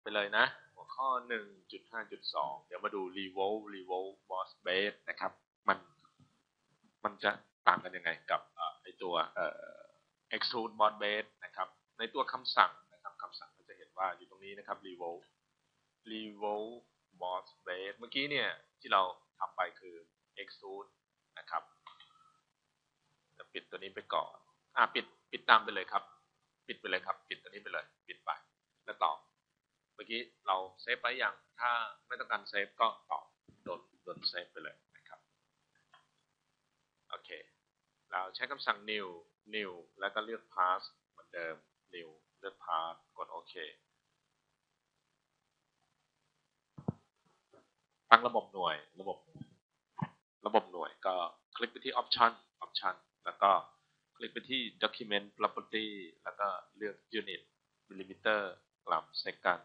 ไปเลยนะหัวข้อ 1.5.2 เดี๋ยวมาดู revolve boss base นะครับมันมันจะต่างกันยังไงกับไอตัวextrude boss base นะครับในตัวคำสั่งนะครับคำสั่งก็จะเห็นว่าอยู่ตรงนี้นะครับ revolve boss base เมื่อกี้เนี่ยที่เราทำไปคือ extrude นะครับจะปิดตัวนี้ไปก่อนปิดตามไปเลยครับปิดไปเลยครับปิดตัวนี้ไปเลยปิดไปแล้วต่อเมื่อกี้เราเซฟไปอย่างถ้าไม่ต้องการเซฟก็ต่อโดนเซฟไปเลยนะครับโอเคเราใช้คำสั่ง new แล้วก็เลือก path เหมือนเดิม new เลือก path กดโอเคตั้งระบบหน่วยก็คลิกไปที่ option แล้วก็คลิกไปที่ document property แล้วก็เลือก unit millimeter กรัม second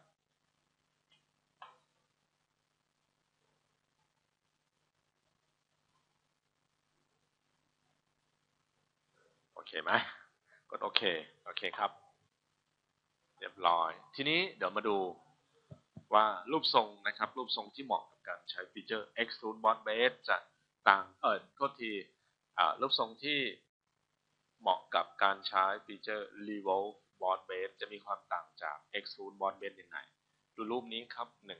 โอเคไหมกดโอเคครับเรียบร้อยทีนี้เดี๋ยวมาดูว่ารูปทรงนะครับรูปทรงที่เหมาะกับการใช้ฟีเจอร์ extrude boss base จะต่างโทษทีรูปทรงที่เหมาะกับการใช้ฟีเจอร์ revolve boss base จะมีความต่างจาก extrude boss base ยังไงดูรูปนี้ครับ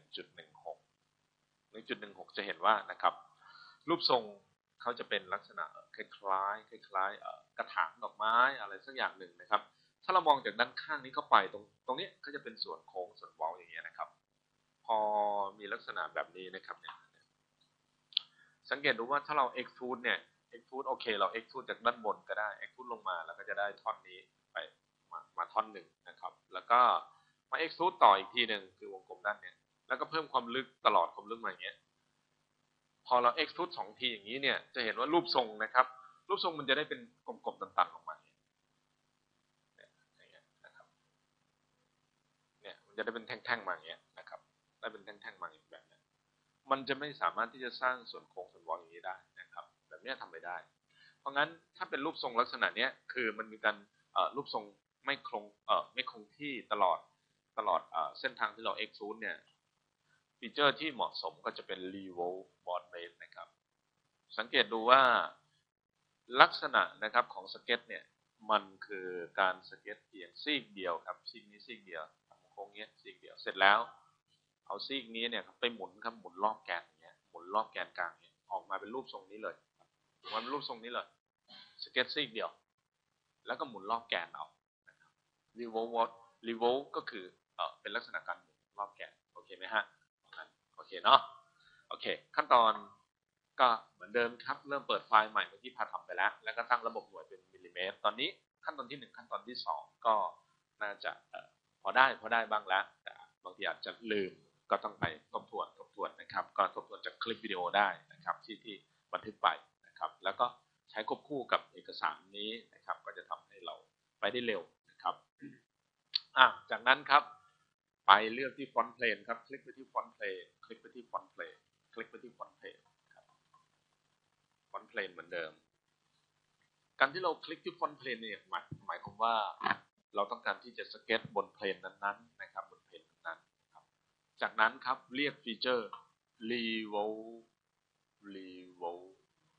1.16 จะเห็นว่านะครับรูปทรงเขาจะเป็นลักษณะคล้ายกระถางดอกไม้อะไรสักอย่างหนึ่งนะครับถ้าเรามองจากด้านข้างนี้เข้าไปตรงนี้ก็จะเป็นส่วนโค้งส่วนเว้าอย่างเงี้ยนะครับพอมีลักษณะแบบนี้นะครับเนี่ยสังเกตดูว่าถ้าเรา extrude เนี่ย extrude โอเคเรา extrude จากด้านบนก็ได้ extrude ลงมาแล้วก็จะได้ท่อนนี้ไปมาท่อนหนึ่งนะครับแล้วก็มา extrude ต่ออีกทีหนึ่งคือวงกลมด้านเนี้ยแล้วก็เพิ่มความลึกตลอดความลึกมาอย่างเงี้ยพอเรา extrude 2 ทีอย่างนี้เนี่ยจะเห็นว่ารูปทรงนะครับรูปทรงมันจะได้เป็นกลมๆตันๆออกมาเนี่ยนะครับเนี่ยมันจะได้เป็นแท่งๆมาอย่างเงี้ยนะครับได้เป็นแท่งๆมาอย่างแบบนี้มันจะไม่สามารถที่จะสร้างส่วนโค้งส่วนเว้าอย่างนี้ได้นะครับแบบนี้ทำไม่ได้เพราะงั้นถ้าเป็นรูปทรงลักษณะนี้คือมันมีการรูปทรงไม่คงที่ตลอดเส้นทางที่เรา extrude เนี่ยฟีเจอร์ที่เหมาะสมก็จะเป็น revolve boss base นะครับสังเกตดูว่าลักษณะนะครับของสเก็ตเนี่ยมันคือการสเก็ตเพียงซีกเดียวครับซีกนี้ซีกเดียวโค้งเงี้ยซีกเดียวเสร็จแล้วเอาซีกนี้เนี่ยไปหมุนครับหมุนรอบแกนอย่างเงี้ยหมุนรอบแกนกลางเนี่ยออกมาเป็นรูปทรงนี้เลยออกมาเป็นรูปทรงนี้เลยสเก็ตซีกเดียวแล้วก็หมุนรอบแกนเอา revolve revolve ก็คือเป็นลักษณะการหมุนรอบแกนโอเคไหมฮะโอเคเนาะโอเคขั้นตอนก็เหมือนเดิมครับเริ่มเปิดไฟล์ใหม่เมื่อกี้พาทำไปแล้วก็ตั้งระบบหน่วยเป็นมิลลิเมตรตอนนี้ขั้นตอนที่1ขั้นตอนที่2ก็น่าจะพอได้บ้างแล้วแต่บางทีอาจจะลืมก็ต้องไปทบทวนนะครับก็ทบทวนจากคลิปวิดีโอได้นะครับที่บันทึกไปนะครับแล้วก็ใช้ควบคู่กับเอกสารนี้นะครับก็จะทำให้เราไปได้เร็วนะครับจากนั้นครับไปเลือกที่ฟอนต์เพลนครับคลิกไปที่ฟอนต์เพลนคลิกไปที่ฟอนต์เพลนคลิกไปที่ฟอนต์เพลนฟอนต์เพลนเหมือนเดิมการที่เราคลิกที่ฟอนต์เพลนเนี่ยหมายความว่าเราต้องการที่จะสเก็ตบนเพลนนั้นๆนะครับบนเพลนนั้นๆครับจากนั้นครับเรียกฟีเจอร์ revolve revolve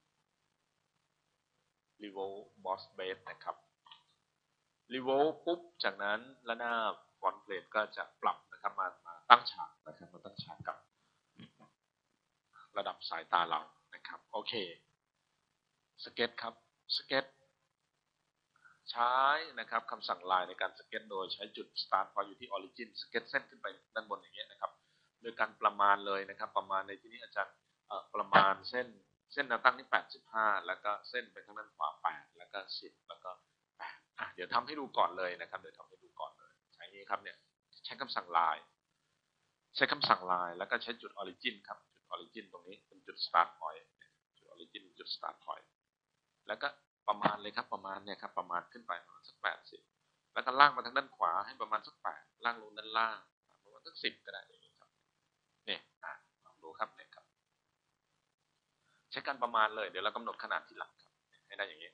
revolve boss base นะครับ revolve ปุ๊บจากนั้นระนาบฟอนต์เพลนก็จะปรับนะครับมาตั้งฉากนะครับมาตั้งฉากกับระดับสายตาเรานะครับโอเคสเก็ตครับสเก็ตใช้นะครับคำสั่งลายในการสเก็ตโดยใช้จุด start point อยู่ที่ origin สเก็ตเส้นขึ้นไปด้านบนอย่างเงี้ยนะครับโดยการประมาณเลยนะครับประมาณในที่นี้อาจารย์ประมาณเส้นแนวตั้งที่85แล้วก็เส้นไปทางด้านขวา8แล้วก็10แล้วก็8เดี๋ยวทำให้ดูก่อนเลยนะครับเดี๋ยวทำให้ดูก่อนเลยใช้นี้ครับเนี่ยใช้คำสั่งลายใช้คำสั่งลายแล้วก็ใช้จุด origin ครับจุด origin ตรงนี้เป็นจุด start point จุด origin จุด start point แล้วก็ประมาณเลยครับประมาณเนี่ยครับประมาณขึ้นไปประมาณสัก80แล้วก็ล่างมาทางด้านขวาให้ประมาณสัก8ล่างลงด้านล่างประมาณสัก10ก็ได้อย่างนี้ครับเนี่ยลองดูครับเนี่ยครับใช้การประมาณเลยเดี๋ยวเรากำหนดขนาดทีหลังครับให้ได้อย่างนี้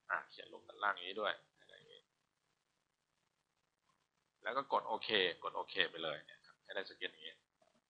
เขียนลงด้านล่างนี้ด้วยอย่างนี้แล้วก็กดโอเคไปเลยเนี่ยครับให้ได้สเก็ตอย่างนี้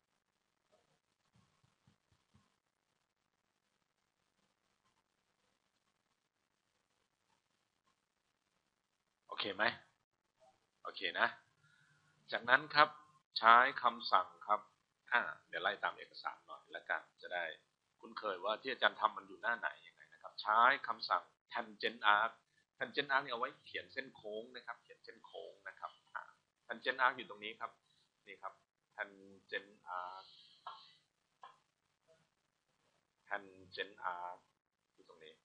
โอเคไหมโอเคนะจากนั้นครับใช้คำสั่งครับเดี๋ยวไล่ตามเอกสารหน่อยแล้วกันจะได้คุ้นเคยว่าที่อาจารย์ทำมันอยู่หน้าไหนยังไงนะครับใช้คำสั่ง tangent arc tangent arc เนี่ยเอาไว้เขียนเส้นโค้งนะครับเขียนเส้นโค้งนะครับ tangent arc อยู่ตรงนี้ครับนี่ครับ tangent arc tangent arc อยู่ตรงนี้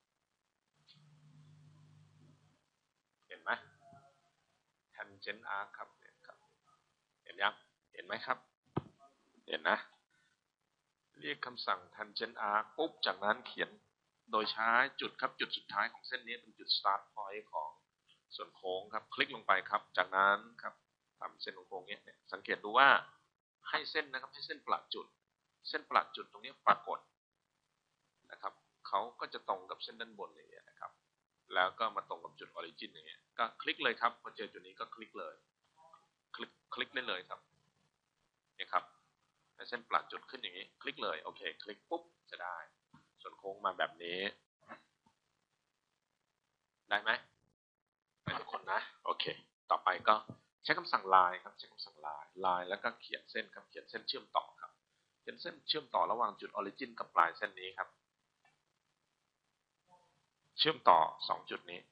เห็นไหม tangent arc ครับเห็นยังเห็นไหมครับเห็นนะเรียกคำสั่ง tangent arc ปุ๊บจากนั้นเขียนโดยใช้จุดครับจุดสุดท้ายของเส้นนี้เป็นจุด start point ของส่วนโค้งครับคลิกลงไปครับจากนั้นครับทำเส้นโค้งเนี้ยสังเกตดูว่าให้เส้นนะครับให้เส้นประจุดเส้นประจุดตรงนี้ปรากฏนะครับเขาก็จะตรงกับเส้นด้านบนอย่างเงี้ยนะครับแล้วก็มาตรงกับจุด origin อย่างเงี้ยก็คลิกเลยครับพอเจอจุดนี้ก็คลิกเลยคลิกได้เลยครับนี่ครับให้เส้นประจุดขึ้นอย่างนี้คลิกเลยโอเคคลิกปุ๊บจะได้ส่วนโค้งมาแบบนี้ได้ไหมได้ทุกคนนะโอเคต่อไปก็ใช้คำสั่ง line ครับใช้คำสั่ง line แล้วก็เขียนเส้นครับเขียนเส้นเชื่อมต่อครับเขียนเส้นเชื่อมต่อระหว่างจุด origin กับปลายเส้นนี้ครับเชื่อมต่อ2จุดนี้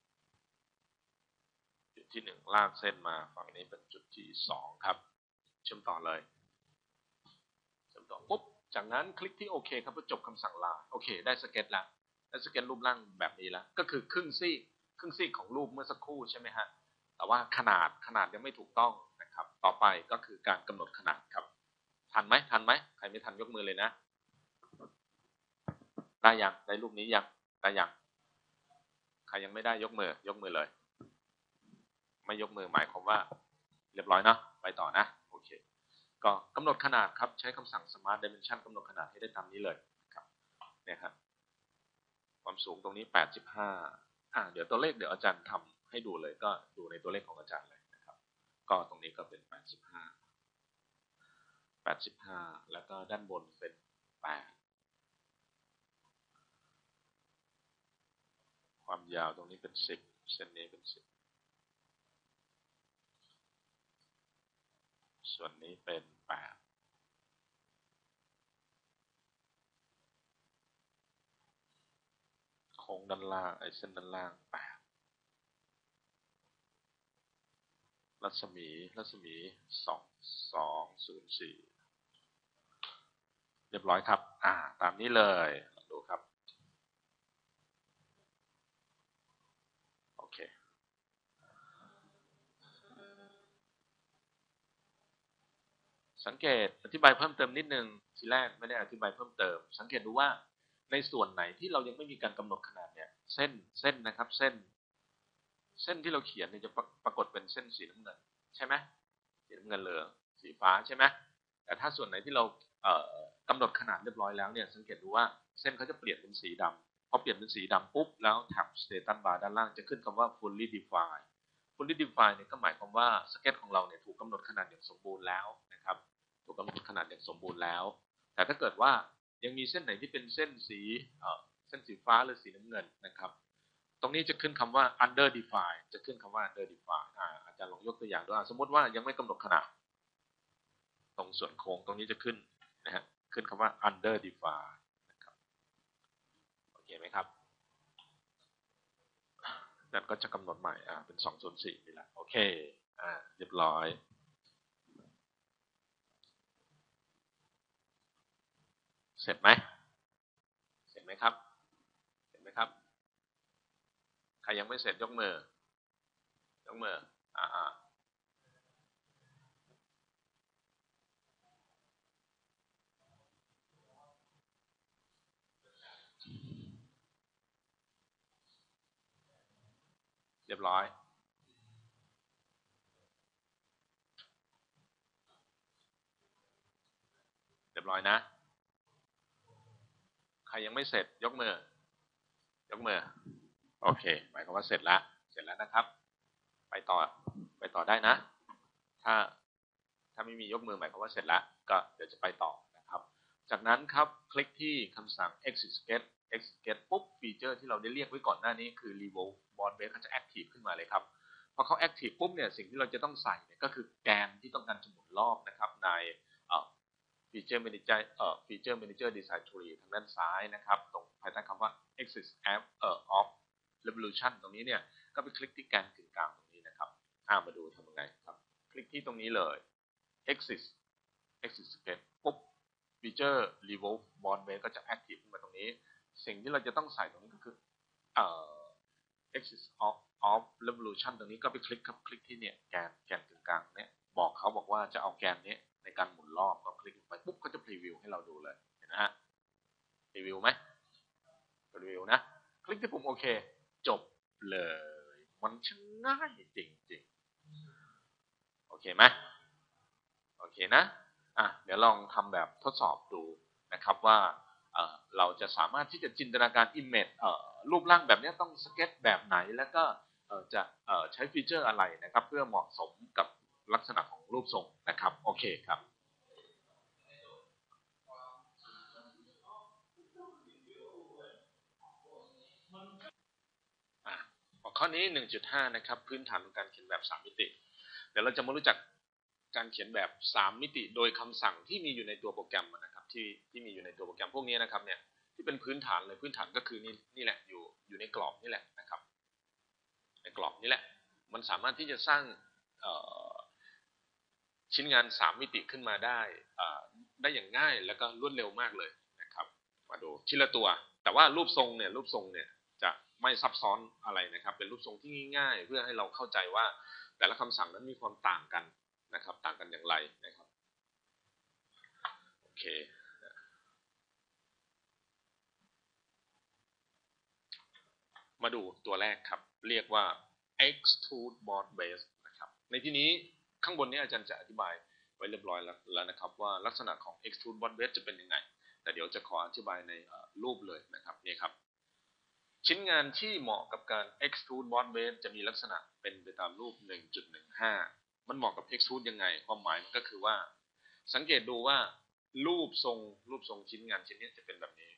จุดที่1ลากเส้นมาฝั่งนี้เป็นจุดที่2ครับเชื่อมต่อเลยเชื่อมต่อปุ๊บจากนั้นคลิกที่โอเคครับเพื่อจบคำสั่ง line โอเคได้สเก็ตแล้วได้สเก็ตรูปร่างแบบนี้แล้วก็คือครึ่งซีกของรูปเมื่อสักครู่ใช่ไหมฮะแต่ว่าขนาดยังไม่ถูกต้องนะครับต่อไปก็คือการกำหนดขนาดครับทันไหมใครไม่ทันยกมือเลยนะได้ยังได้รูปนี้ยังได้ยังใครยังไม่ได้ยกมือเลยไม่ยกมือหมายความว่าเรียบร้อยเนาะไปต่อนะโอเคก็กำหนดขนาดครับใช้คำสั่ง smart dimension กำหนดขนาดให้ได้ตามนี้เลยครับเนี่ยครับความสูงตรงนี้85เดี๋ยวตัวเลขเดี๋ยวอาจารย์ทำให้ดูเลยก็ดูในตัวเลขของอาจารย์เลยนะครับก็ตรงนี้ก็เป็น85แล้วก็ด้านบนเป็น8ความยาวตรงนี้เป็น10เส้นนี้เป็น10ส่วนนี้เป็น8โค้งด้านล่างเส้นด้านล่าง8รัศมี2204เรียบร้อยครับตามนี้เลยดูครับโอเคสังเกตอธิบายเพิ่มเติมนิดนึงทีแรกไม่ได้อธิบายเพิ่มเติมสังเกตดูว่าในส่วนไหนที่เรายังไม่มีการกำหนดขนาดเนี่ยเส้นนะครับเส้นที่เราเขียนเนี่ยจะปรากฏเป็นเส้นสีน้ำเงินใช่ไหมสีน้ำเงินเหลืองสีฟ้าใช่ไหมแต่ถ้าส่วนไหนที่เรากำหนดขนาดเรียบร้อยแล้วเนี่ยสังเกตดูว่าเส้นเขาจะเปลี่ยนเป็นสีดำพอเปลี่ยนเป็นสีดำปุ๊บแล้วแท็บ status bar ด้านล่างจะขึ้นคำว่า fully defined fully defined เนี่ยก็หมายความว่าสเก็ตของเราเนี่ยถูกกำหนดขนาดอย่างสมบูรณ์แล้วนะครับถูกกำหนดขนาดอย่างสมบูรณ์แล้วแต่ถ้าเกิดว่ายังมีเส้นไหนที่เป็นเส้นสีฟ้าหรือสีน้ำเงินนะครับตรงนี้จะขึ้นคำว่า under define จะขึ้นคำว่า under define อาจารย์ลองยกตัวอย่างดูสมมติว่ายังไม่กำหนดขนาดตรงส่วนโค้งตรงนี้จะขึ้นนะฮะขึ้นคำว่า under define นะครับโอเคไหมครับนั่นก็จะกำหนดใหม่เป็น204นี่แหละโอเคเรียบร้อยเสร็จไหมเสร็จไหมครับเสร็จไหมครับใครยังไม่เสร็จยกมือยกมือเรียบร้อยเรียบร้อยนะใครยังไม่เสร็จยกมือยกมือโอเคหมายความว่าเสร็จแล้วนะครับไปต่อได้นะถ้าไม่มียกมือหมายความว่าเสร็จแล้วก็เดี๋ยวจะไปต่อนะครับจากนั้นครับคลิกที่คำสั่ง execute ปุ๊บฟีเจอร์ที่เราได้เรียกไว้ก่อนหน้านี้คือ revolve board base เขาจะ active ขึ้นมาเลยครับพอเขา active ปุ๊บเนี่ยสิ่งที่เราจะต้องใส่เนี่ยก็คือแกนที่ต้องการจะหมุนรอบนะครับในfeature manager feature manager design tree ทางด้านซ้ายนะครับตรงภายใต้คำว่า axis of revolution ตรงนี้เนี่ยก็ไปคลิกที่แกนกึ่งกลางตรงนี้นะครับมาดูทำยังไงครับคลิกที่ตรงนี้เลย axis scan ปุ๊บ feature revolve board base ก็จะ active ขึ้นมาตรงนี้สิ่งที่เราจะต้องใส่ตรงนี้ก็คือaxis of revolution ตรงนี้ก็ไปคลิกครับคลิกที่เนี่ยแกนกึ่งกลางเนี่ยบอกว่าจะเอาแกนนี้ในการหมุนรอบก็คลิกไปปุ๊บก็จะพรีวิวให้เราดูเลยเห็นนะฮะพรีวิวไหมพรีวิวนะคลิกที่ปุ่มโอเคจบเลยมันช่างง่ายจริงๆโอเคไหมโอเคนะเดี๋ยวลองทำแบบทดสอบดูนะครับว่าเราจะสามารถที่จะจินตนาการ image รูปร่างแบบนี้ต้องสเก็ตแบบไหนแล้วก็จะใช้ฟีเจอร์อะไรนะครับเพื่อเหมาะสมกับลักษณะของรูปทรงนะครับโอเคครับข้อนี้ 1.5 นะครับพื้นฐานของการเขียนแบบ3มิติเดี๋ยวเราจะมารู้จักการเขียนแบบ3มิติโดยคำสั่งที่มีอยู่ในตัวโปรแกรมนะครับที่มีอยู่ในตัวโปรแกรมพวกนี้นะครับเนี่ยที่เป็นพื้นฐานเลยพื้นฐานก็คือนี่แหละอยู่ในกรอบนี่แหละนะครับในกรอบนี่แหละมันสามารถที่จะสร้างชิ้นงาน3มิติขึ้นมาได้อย่างง่ายแล้วก็รวดเร็วมากเลยนะครับมาดูทีละตัวแต่ว่ารูปทรงเนี่ยจะไม่ซับซ้อนอะไรนะครับเป็นรูปทรงที่ง่ายๆเพื่อให้เราเข้าใจว่าแต่ละคำสั่งนั้นมีความต่างกันนะครับต่างกันอย่างไรนะครับโอเคมาดูตัวแรกครับเรียกว่า extrude board base นะครับในที่นี้ข้างบนนี้อาจารย์จะอธิบายไว้เรียบร้อยแล้วนะครับว่าลักษณะของ extrude board base จะเป็นยังไงแต่เดี๋ยวจะขออธิบายในรูปเลยนะครับนี่ครับชิ้นงานที่เหมาะกับการ extrude board base จะมีลักษณะเป็นไปตามรูป 1.15 มันเหมาะกับ extrude ยังไงความหมายมันก็คือว่าสังเกตดูว่ารูปทรงชิ้นงานชิ้นนี้จะเป็นแบบนี้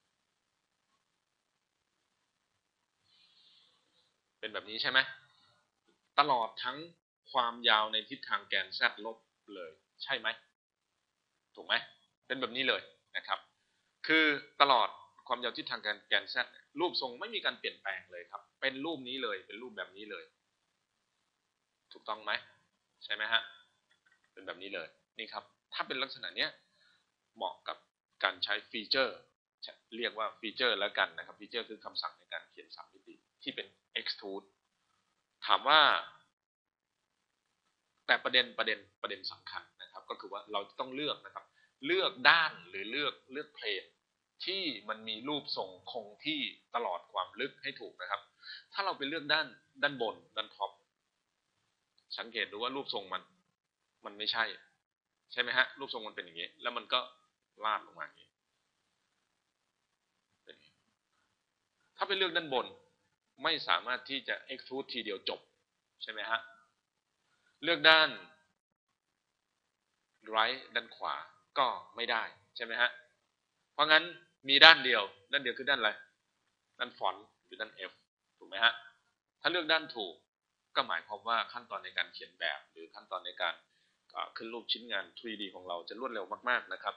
เป็นแบบนี้ใช่ไหมตลอดทั้งความยาวในทิศทางแกน z ลบเลยใช่ไหมถูกไหมเป็นแบบนี้เลยนะครับคือตลอดความยาวทิศทางแกน z รูปทรงไม่มีการเปลี่ยนแปลงเลยครับเป็นรูปนี้เลยเป็นรูปแบบนี้เลยถูกต้องไหมใช่ไหมฮะเป็นแบบนี้เลยนี่ครับถ้าเป็นลักษณะเนี้ยเหมาะกับการใช้ฟีเจอร์เรียกว่าฟีเจอร์แล้วกันนะครับฟีเจอร์คือคำสั่งในการเขียน3มิติที่เป็น extrude ถามว่าแต่ประเด็นสำคัญนะครับก็คือว่าเราจะต้องเลือกนะครับเลือกด้านหรือเลือกเพลนที่มันมีรูปทรงคงที่ตลอดความลึกให้ถูกนะครับถ้าเราไปเลือกด้านบนด้านท็อปสังเกตดูว่ารูปทรงมันไม่ใช่ไหมฮะรูปทรงมันเป็นอย่างนี้แล้วมันก็ลาดลงมาอย่างนี้ถ้าไปเลือกด้านบนไม่สามารถที่จะ extrude ทีเดียวจบใช่ไหมฮะเลือกด้าน right ด้านขวาก็ไม่ได้ใช่ไหมฮะเพราะงั้นมีด้านเดียวคือด้านอะไรด้านฟอนต์หรือด้าน F ถูกไหมฮะถ้าเลือกด้านถูกก็หมายความว่าขั้นตอนในการเขียนแบบหรือขั้นตอนในการขึ้นรูปชิ้นงาน 3D ของเราจะรวดเร็วมากๆนะครับ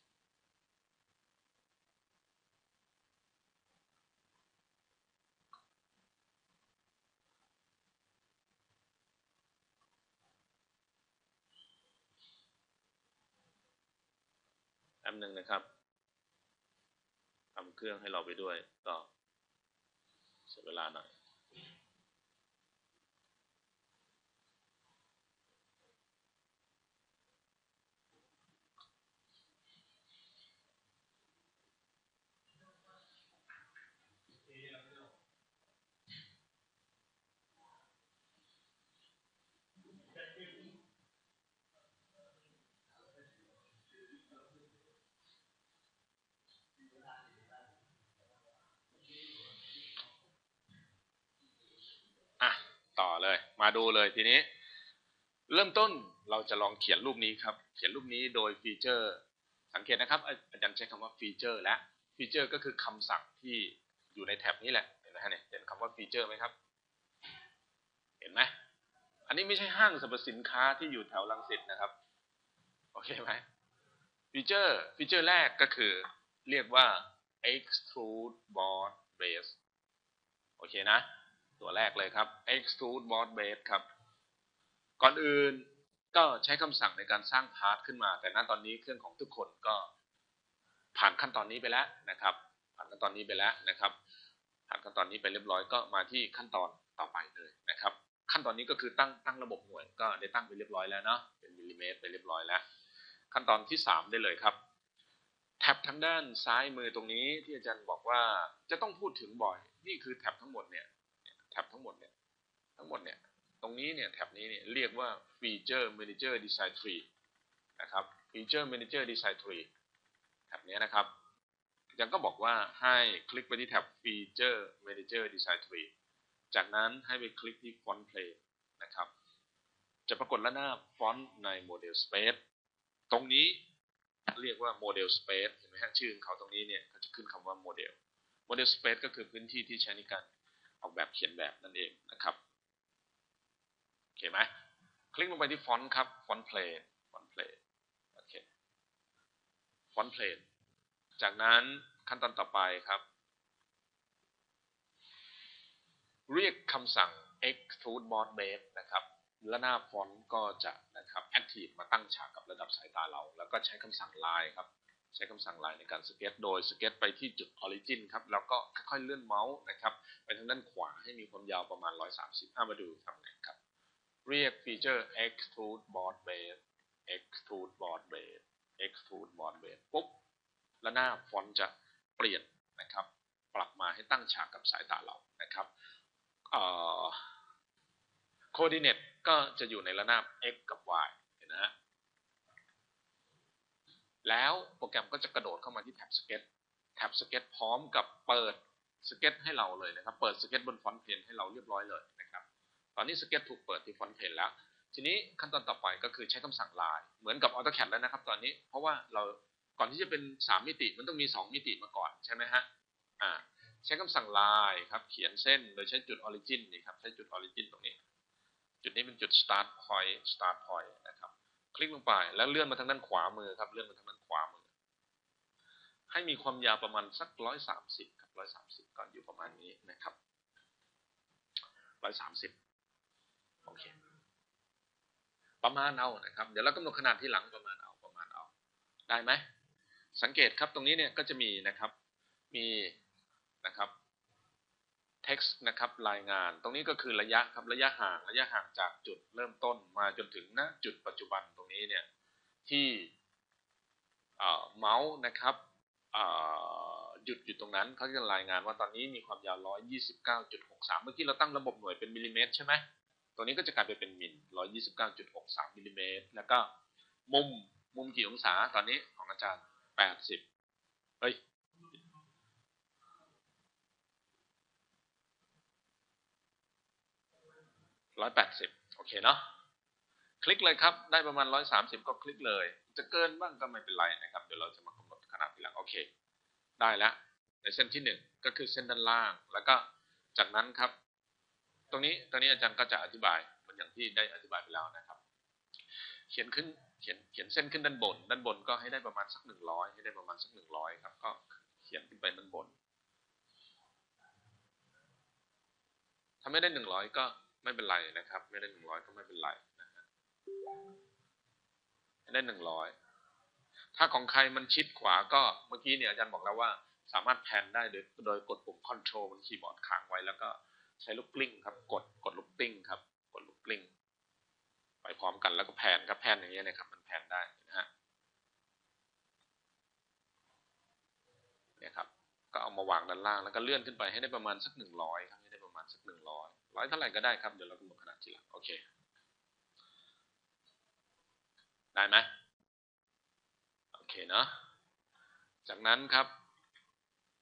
แป๊บนึงนะครับทำเครื่องให้เราไปด้วยก็เสียเวลาหน่อยมาดูเลยทีนี้เริ่มต้นเราจะลองเขียนรูปนี้ครับเขียนรูปนี้โดยฟีเจอร์สังเกตนะครับอาจารย์ใช้คำว่าฟีเจอร์และฟีเจอร์ก็คือคำสั่งที่อยู่ในแท็บนี้แหละเห็นไหมฮะเนี่ยเห็นคำว่าฟีเจอร์ไหมครับเห็นไหมอันนี้ไม่ใช่ห้างสรรพสินค้าที่อยู่แถวรังสิตนะครับโอเคไหมฟีเจอร์แรกก็คือเรียกว่า extrude board base โอเคนะตัวแรกเลยครับ extrude board base ครับก่อนอื่นก็ใช้คำสั่งในการสร้างพาร์ทขึ้นมาแต่ณตอนนี้เครื่องของทุกคนก็ผ่านขั้นตอนนี้ไปแล้วนะครับผ่านขั้นตอนนี้ไปแล้วนะครับผ่านขั้นตอนนี้ไปเรียบร้อยก็มาที่ขั้นตอนต่อไปเลยนะครับขั้นตอนนี้ก็คือตั้งระบบหน่วยก็ได้ตั้งไปเรียบร้อยแล้วเนาะเป็นมิลลิเมตรไปเรียบร้อยแล้วขั้นตอนที่3ได้เลยครับแท็บทางด้านซ้ายมือตรงนี้ที่อาจารย์บอกว่าจะต้องพูดถึงบ่อยนี่คือแท็บทั้งหมดเนี่ยแท็บทั้งหมดเนี่ยตรงนี้เนี่ยแท็บนี้เนี่ยเรียกว่า Feature Manager Design Tree นะครับ Feature Manager Design Tree แท็บนี้นะครับอาจารย์ก็บอกว่าให้คลิกไปที่แท็บ Feature Manager Design Tree จากนั้นให้ไปคลิกที่ Font Plane นะครับจะปรากฏหน้าฟอนต์ใน Model Space ตรงนี้เรียกว่า Model Space เห็นไหมฮะชื่อเขาตรงนี้เนี่ยเขาจะขึ้นคำว่า Model Space ก็คือพื้นที่ที่ใช้ในการออกแบบเขียนแบบนั่นเองนะครับโอเคไหมคลิกลงไปที่ฟอนต์ครับฟอนต์เพลนโอเคฟอนต์เพลนจากนั้นขั้นตอนต่อไปครับเรียกคำสั่ง extrude board base นะครับและหน้าฟอนต์ก็จะนะครับ active มาตั้งฉากกับระดับสายตาเราแล้วก็ใช้คำสั่ง line ครับใช้คำสั่ง line ในการสเก็ตโดยสเก็ตไปที่จุด origin ครับแล้วก็ค่อยๆเลื่อนเมาส์นะครับไปทางด้านขวาให้มีความยาวประมาณ130มาดูทำไงครับเรียกฟีเจอร์ extrude board base extrude board base ปุ๊บแล้วหน้าฟอนต์จะเปลี่ยนนะครับปรับมาให้ตั้งฉากกับสายตาเรานะครับcoordinate ก็จะอยู่ในระนาบ x กับ y เห็นนะฮะแล้วโปรแกรมก็จะกระโดดเข้ามาที่แท็บ Sketch พร้อมกับเปิด Sketch ให้เราเลยนะครับเปิด Sketch บนฟอนต์เพนให้เราเรียบร้อยเลยนะครับตอนนี้ Sketch ถูกเปิดที่ฟอนต์เพนแล้วทีนี้ขั้นตอนต่อไปก็คือใช้คำสั่ง line เหมือนกับ AutoCAD แล้วนะครับตอนนี้เพราะว่าเราก่อนที่จะเป็น3มิติมันต้องมี2มิติมาก่อนใช่ไหมฮะใช้คำสั่ง line ครับเขียนเส้นโดยใช้จุด origin นี่ครับใช้จุด origin ตรงนี้จุดนี้เป็นจุด start point นะครับคลิกลงไปแล้วเลื่อนมาทางด้านขวามือครับเลื่อนมาทางด้านขวามือให้มีความยาวประมาณสัก130ครับ130ก่อนอยู่ประมาณนี้นะครับ130โอเคประมาณเอานะครับเดี๋ยวเรากำหนดขนาดที่หลังประมาณเอาได้ไหมสังเกตครับตรงนี้เนี่ยก็จะมีนะครับมีนะครับ text นะครับรายงานตรงนี้ก็คือระยะครับระยะห่างจากจุดเริ่มต้นมาจนถึงณจุดปัจจุบันตรงนี้เนี่ยที่เมาส์นะครับหยุดตรงนั้นเขาจะรายงานว่าตอนนี้มีความยาว 129.63 เมื่อกี้เราตั้งระบบหน่วยเป็นมิลลิเมตรใช่ไหมตัวนี้ก็จะกลายไปเป็นมิล 129.63 มิลลิเมตรแล้วก็มุมกี่องศาตอนนี้ของอาจารย์80เฮ้ย180โอเคเนาะคลิกเลยครับได้ประมาณ130ก็คลิกเลยจะเกินบ้างก็ไม่เป็นไรนะครับเดี๋ยวเราจะมากำหนดขนาดทีหลังโอเคได้แล้วในเส้นที่1ก็คือเส้นด้านล่างแล้วก็จากนั้นครับตรงนี้อาจารย์ก็จะอธิบายเหมือนอย่างที่ได้อธิบายไปแล้วนะครับเขียนเส้นขึ้นด้านบนก็ให้ได้ประมาณสัก100ให้ได้ประมาณสัก100ครับก็เขียนขึ้นไปด้านบนถ้าไม่ได้100ก็ไม่เป็นไรนะครับไม่ได้100ก็ไม่เป็นไรนะฮะได้100ถ้าของใครมันชิดขวาก็เมื่อกี้เนี่ยอาจารย์บอกแล้วว่าสามารถแพนได้โดยกดปุ่ม Control บนคีย์บอร์ดค้างไว้แล้วก็ใช้ลูกกลิ้งครับกดลูกกลิ้งครับกดลูกกลิ้งไปพร้อมกันแล้วก็แพนครับแพนอย่างเงี้ยนะครับมันแพนได้นะฮะเนี่ยครับก็เอามาวางด้านล่างแล้วก็เลื่อนขึ้นไปให้ได้ประมาณสัก100ครับให้ได้ประมาณสัก100เท่าไหร่ก็ได้ครับเดี๋ยวเรากำหนดขนาดทีหลังโอเคได้ไหมโอเคเนาะจากนั้นครับ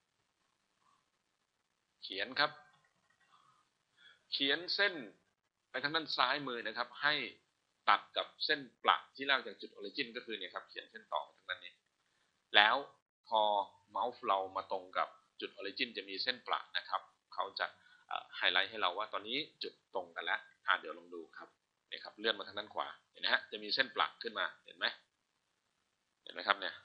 เขียนครับเขียนเส้นไปทางด้านซ้ายมือนะครับให้ตัดกับเส้นประที่ลากจากจุดออริจินก็คือเนี่ยครับเขียนเส้นต่อทางด้านนี้แล้วพอเมาส์เรามาตรงกับจุดออริจินจะมีเส้นประนะครับเขาจะไฮไลท์ให้เราว่าตอนนี้จุดตรงกันแล้วเดี๋ยวลองดูครับนี่ครับเลื่อนมาทางด้านขวาเห็นไหมฮะจะมีเส้นประขึ้นมาเห็นไหมครับเนี่ย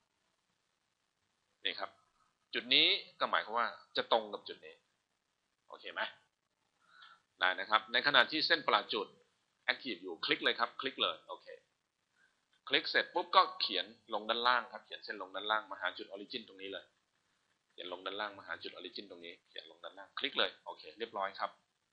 นี่ครับจุดนี้ก็หมายความว่าจะตรงกับจุดนี้โอเคไหมได้นะครับในขณะที่เส้นประจุด active อยู่คลิกเลยครับคลิกเลยโอเคคลิกเสร็จปุ๊บก็เขียนลงด้านล่างครับเขียนเส้นลงด้านล่างมาหาจุดออริจินตรงนี้เลยเขียนลงด้านล่างมาหาจุดออริจินตรงนี้เขียนลงด้านล่างคลิกเลยโอเคเรียบร้อยครับ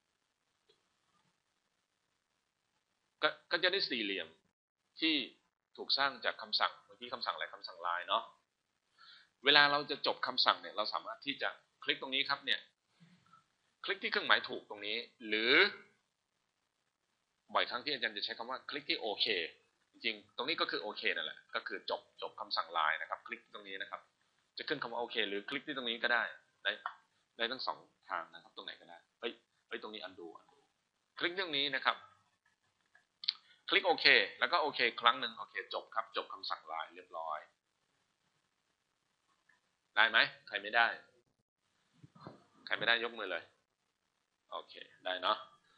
ก็จะได้สี่เหลี่ยมที่ถูกสร้างจากคำสั่งเมื่อกี้คำสั่งอะไรคำสั่งไลน์เนาะเวลาเราจะจบคำสั่งเนี่ยเราสามารถที่จะคลิกตรงนี้ครับเนี่ยคลิกที่เครื่องหมายถูกตรงนี้หรือบ่อยครั้งที่อาจารย์จะใช้คำว่าคลิกที่โอเคจริงๆตรงนี้ก็คือโอเคนั่นแหละก็คือจบคำสั่งไลน์นะครับคลิกตรงนี้นะครับจะขึ้นคำว่าโอเคหรือคลิกที่ตรงนี้ก็ได้ทั้งสองทางนะครับตรงไหนก็ได้ตรงนี้undo คลิกตรงนี้นะครับคลิกโอเคแล้วก็โอเคครั้งหนึ่งโอเคจบครับจบคำสั่งไลน์เรียบร้อยได้ไหมใครไม่ได้ยกมือเลยโอเคได้เนาะ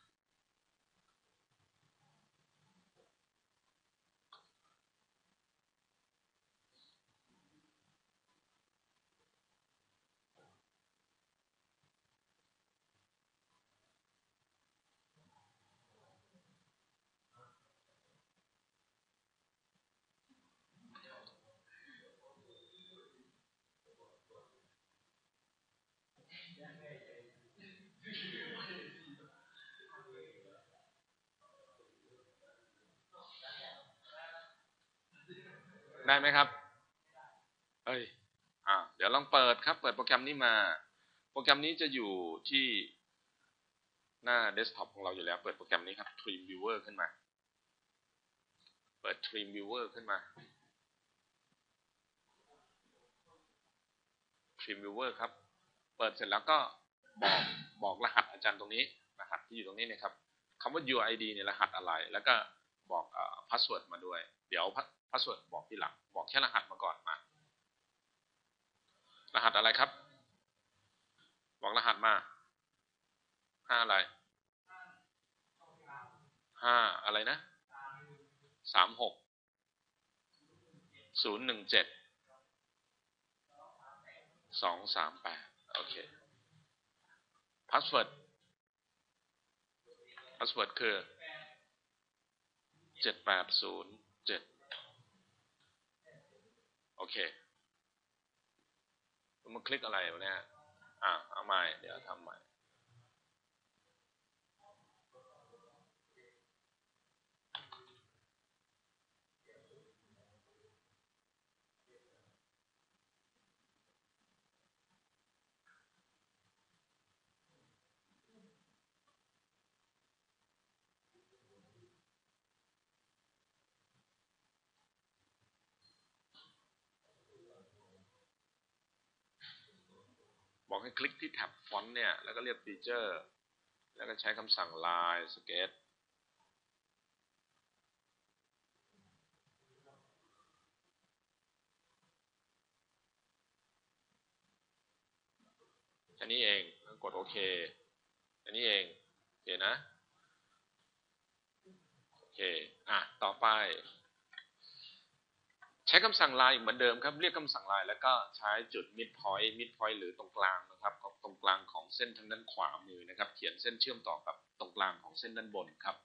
ได้ไหมครับเอ้ยเดี๋ยวลองเปิดครับเปิดโปรแกรมนี้มาโปรแกรมนี้จะอยู่ที่หน้าเดสก์ท็อปของเราอยู่แล้วเปิดโปรแกรมนี้ครับ Trim Viewer ขึ้นมาเปิด Trim Viewer ขึ้นมา Trim Viewer ครับเปิดเสร็จแล้วก็บอกรหัสอาจารย์ตรงนี้รหัสที่อยู่ตรงนี้นะครับคำว่า UID เนี่ยรหัสอะไรแล้วก็บอกpassword มาด้วยเดี๋ยว password บอกทีหลังบอกแค่รหัสมาก่อนมารหัสอะไรครับบอกรหัสมาอะไรอะไรนะ36 017 238โอเค password คือ7807โอเคมาคลิกอะไรวะเนี่ยเอาใหม่เดี๋ยวทำใหม่บอกให้คลิกที่แท็บฟอนต์เนี่ยแล้วก็เรียกฟีเจอร์แล้วก็ใช้คำสั่ง line sketch แค่นี้เองกดโอเคแค่นี้เองโอเคนะโอเคต่อไปใช้คำสั่ง line เหมือนเดิมครับเรียกคำสั่ง line แล้วก็ใช้จุด midpoint หรือตรงกลางนะครับตรงกลางของเส้นทางด้านขวามือนะครับเขียนเส้นเชื่อมต่อกับตรงกลางของเส้นด้านบนครับ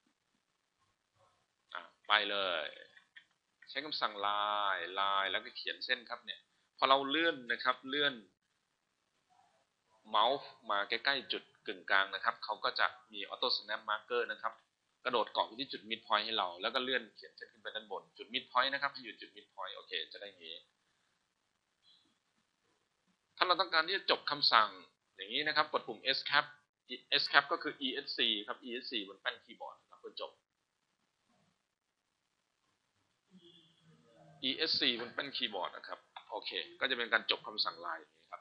ไปเลยใช้คำสั่ง line แล้วก็เขียนเส้นครับเนี่ยพอเราเลื่อนนะครับเลื่อนเมาส์มาใกล้ๆจุดกึ่งกลางนะครับเขาก็จะมี auto snap marker นะครับกระโดดเกาะไปที่จุด midpoint ให้เราแล้วก็เลื่อนเขียนเส้นขึ้นไปด้านบนจุด midpoint นะครับให้อยู่จุด midpoint โอเคจะได้อย่างนี้ถ้าเราต้องการที่จะจบคำสั่งอย่างนี้นะครับกดปุ่ม escape ก็คือ esc ครับ esc บนแป้นคีย์บอร์ดครับเพื่อจบ esc บนแป้นคีย์บอร์ดนะครับโอเคก็จะเป็นการจบคำสั่ง line อย่างนี้ครับ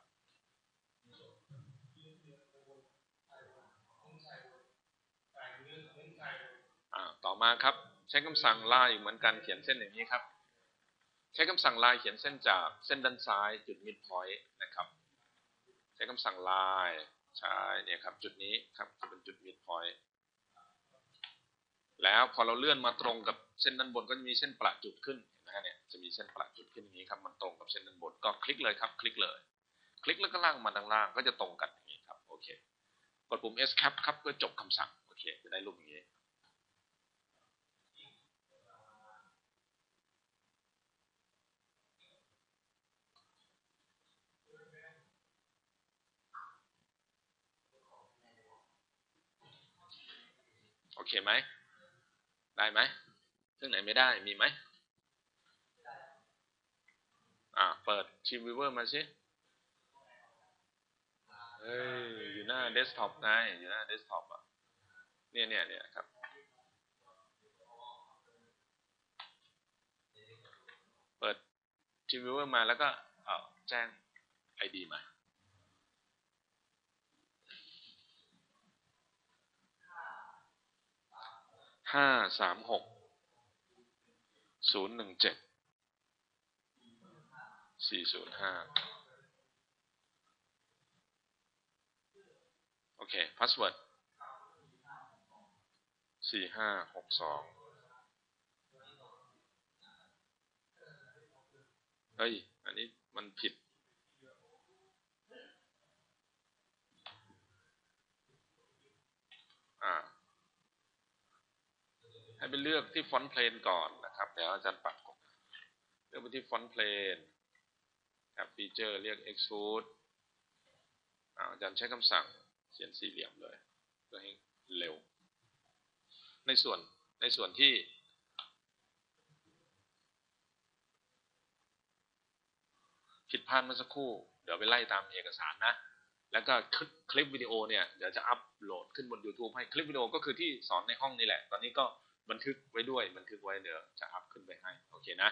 ต่อมาครับใช้คำสั่ง line เหมือนกันเขียนเส้นอย่างนี้ครับใช้คำสั่ง line เขียนเส้นจากเส้นด้านซ้ายจุด midpoint นะครับใช้คำสั่ง line ใช่เนี่ยครับจุดนี้ครับจะเป็นจุด midpoint แล้วพอเราเลื่อนมาตรงกับเส้นด้านบนก็จะมีเส้นประจุดขึ้นนะฮะเนี่ยจะมีเส้นประจุดขึ้นอย่างนี้ครับมันตรงกับเส้นด้านบนก็คลิกเลยครับคลิกเลยคลิกแล้วก็ลากมาด้านล่างก็จะตรงกันอย่างนี้ครับโอเคกดปุ่ม escape ครับเพื่อจบคำสั่งโอเคจะได้รูปอย่างนี้โอเคไหมได้ไหมซึ่งไหนไม่ได้มีไหมเปิด TeamViewer มาสิเฮ้ยอยู่หน้าเดสก์ท็อปไงอยู่หน้าเดสก์ท็อปอ่ะเนี่ยครับเปิด TeamViewer มาแล้วก็แจ้ง ID มา536 017 405โอเค password 4562เฮ้ยอันนี้มันผิดให้ไปเลือกที่ฟอนต์เพลนก่อนนะครับเดี๋ยวอาจารย์ปัดกดเลือกไปที่ฟอนต์เพลนครับฟีเจอร์เรียก extrude อาจารย์ใช้คำสั่งเขียนสี่เหลี่ยมเลยเพื่อให้เร็วในส่วนที่ผิดพลาดเมื่อสักครู่เดี๋ยวไปไล่ตามเอกสารนะแล้วก็คลิปวิดีโอเนี่ยเดี๋ยวจะอัปโหลดขึ้นบน YouTube ให้คลิปวิดีโอก็คือที่สอนในห้องนี่แหละตอนนี้ก็บันทึกไว้ด้วยบันทึกไว้เดี๋ยวจะอัพขึ้นไปให้โอเคนะ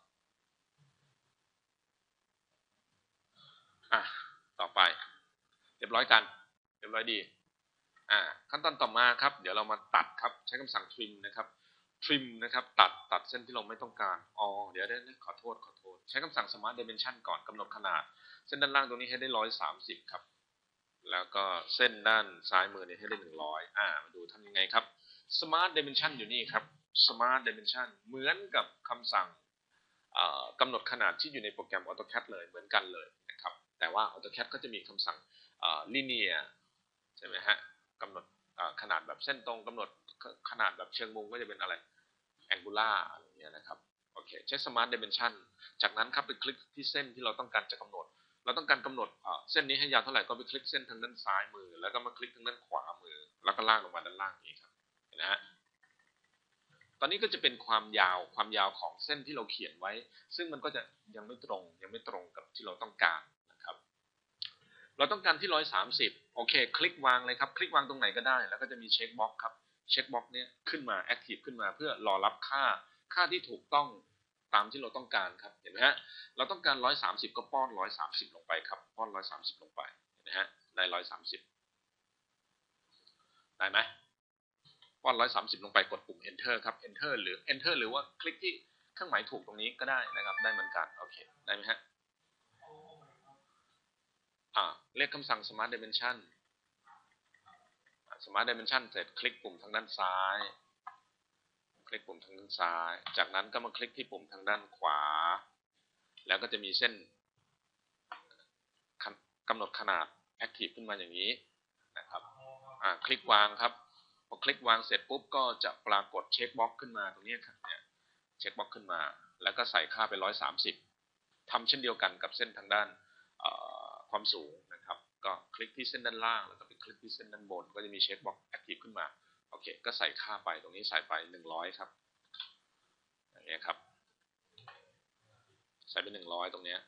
ต่อไปเรียบร้อยกันเรียบร้อยดีขั้นตอนต่อมาครับเดี๋ยวเรามาตัดครับใช้คำสั่ง trim นะครับ trim นะครับตัดเส้นที่เราไม่ต้องการเดี๋ยวขอโทษใช้คำสั่ง smart dimension ก่อนกำหนดขนาดเส้นด้านล่างตรงนี้ให้ได้130ครับแล้วก็เส้นด้านซ้ายมือเนี่ยให้ได้100มาดูทำยังไงครับ smart dimension อยู่นี่ครับ smart dimension เหมือนกับคำสั่งกำหนดขนาดที่อยู่ในโปรแกรม AutoCAD เลยเหมือนกันเลยนะครับแต่ว่า AutoCAD ก็จะมีคำสั่งlinear ใช่ไหมฮะกำหนดขนาดแบบเส้นตรงกำหนดขนาดแบบเชิงมุมก็จะเป็นอะไร angular อะไรอย่างเงี้ยนะครับโอเคใช้ smart dimension จากนั้นครับไปคลิกที่เส้นที่เราต้องการจะกำหนดเราต้องการกำหนดเส้นนี้ให้ยาวเท่าไหร่ก็ไปคลิกเส้นทางด้านซ้ายมือแล้วก็มาคลิกทางด้านขวามือแล้วก็ลากลงมาด้านล่างนี้ครับเห็นไหมฮะตอนนี้ก็จะเป็นความยาวของเส้นที่เราเขียนไว้ซึ่งมันก็จะยังไม่ตรงกับที่เราต้องการนะครับเราต้องการที่130โอเคคลิกวางเลยครับคลิกวางตรงไหนก็ได้แล้วก็จะมีเช็คบ็อกซ์ครับเช็คบ็อกซ์เนี้ยขึ้นมาแอคทีฟขึ้นมาเพื่อรอรับค่าที่ถูกต้องตามที่เราต้องการครับเห็นไหมฮะเราต้องการ130ก็ป้อน130ลงไปครับป้อน130ลงไปเห็นไหมฮะได้130ได้ไหมป้อน130ลงไปกดปุ่ม enter ครับ enter หรือว่าคลิกที่เครื่องหมายถูกตรงนี้ก็ได้นะครับได้เหมือนกันโอเคได้ไหมฮะเรียกคำสั่ง smart dimension smart dimension เสร็จคลิกปุ่มทางด้านซ้ายคลิกปุ่มทางด้านซ้ายจากนั้นก็มาคลิกที่ปุ่มทางด้านขวาแล้วก็จะมีเส้นกำหนดขนาด active ขึ้นมาอย่างนี้นะครับคลิกวางครับพอคลิกวางเสร็จปุ๊บก็จะปรากฏเช็คบ็อกขึ้นมาตรงนี้ครับเนี่ยเช็คบ็อกขึ้นมาแล้วก็ใส่ค่าไป130ทำเช่นเดียวกันกับเส้นทางด้านความสูงนะครับก็คลิกที่เส้นด้านล่างแล้วก็ไปคลิกที่เส้นด้านบนก็จะมีเช็คบ็อกแอคทีฟขึ้นมาโอเคก็ใส่ค่าไปตรงนี้ใส่ไป100ครับอย่างนี้ครับใส่ไป100ตรงนี้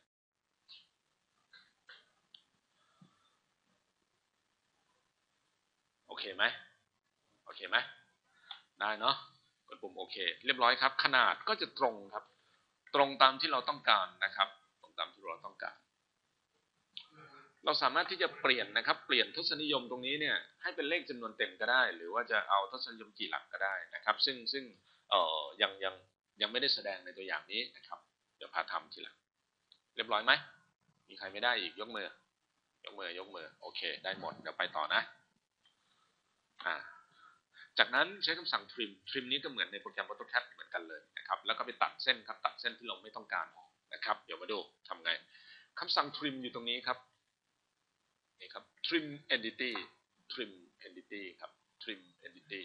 โอเคไหมโอเคไหมได้เนาะกดปุ่มโอเคเรียบร้อยครับขนาดก็จะตรงครับตรงตามที่เราต้องการนะครับตรงตามที่เราต้องการเราสามารถที่จะเปลี่ยนนะครับเปลี่ยนทศนิยมตรงนี้เนี่ยให้เป็นเลขจำนวนเต็มก็ได้หรือว่าจะเอาทศนิยมกี่หลักก็ได้นะครับซึ่งยังไม่ได้แสดงในตัวอย่างนี้นะครับเดี๋ยวพาทำทีหลังเรียบร้อยไหมมีใครไม่ได้อีกยกมือโอเคได้หมดเดี๋ยวไปต่อนะจากนั้นใช้คำสั่ง trim นี้ก็เหมือนในโปรแกรม AutoCAD เหมือนกันเลยนะครับแล้วก็ไปตัดเส้นครับตัดเส้นที่เราไม่ต้องการออกนะครับเดี๋ยวมาดูทำไงคำสั่ง trim อยู่ตรงนี้ครับนี่ครับ trim entity ครับ trim entity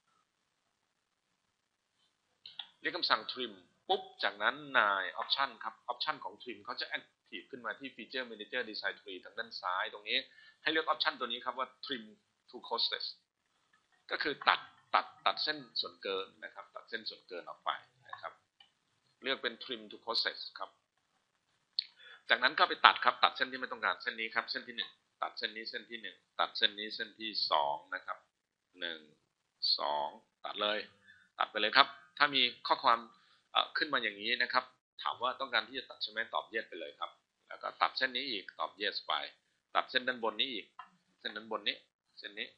เรียกคำสั่ง trim ปุ๊บจากนั้นนาย option ครับ option ของ trim เขาจะ active ขึ้นมาที่ feature manager design tree ทางด้านซ้ายตรงนี้ให้เลือก option ตัวนี้ครับว่า trim to closest ก็คือตัดเส้นส่วนเกินนะครับตัดเส้นส่วนเกินออกไปนะครับเลือกเป็น trim to closest ครับจากนั้นก็ไปตัดครับตัดเส้นที่ไม่ต้องการเส้นนี้ครับเส้นที่1ตัดเส้นนี้เส้นที่1ตัดเส้นนี้เส้นที่2นะครับ1 2ตัดเลยตัดไปเลยครับถ้ามีข้อความขึ้นมาอย่างนี้นะครับถามว่าต้องการที่จะตัดใช่ไหมตอบ yes ไปเลยครับแล้วก็ตัดเส้นนี้อีกตอบ yes ไปตัดเส้นด้านบนนี้อีกเส้นด้านบนนี้เส้นนี้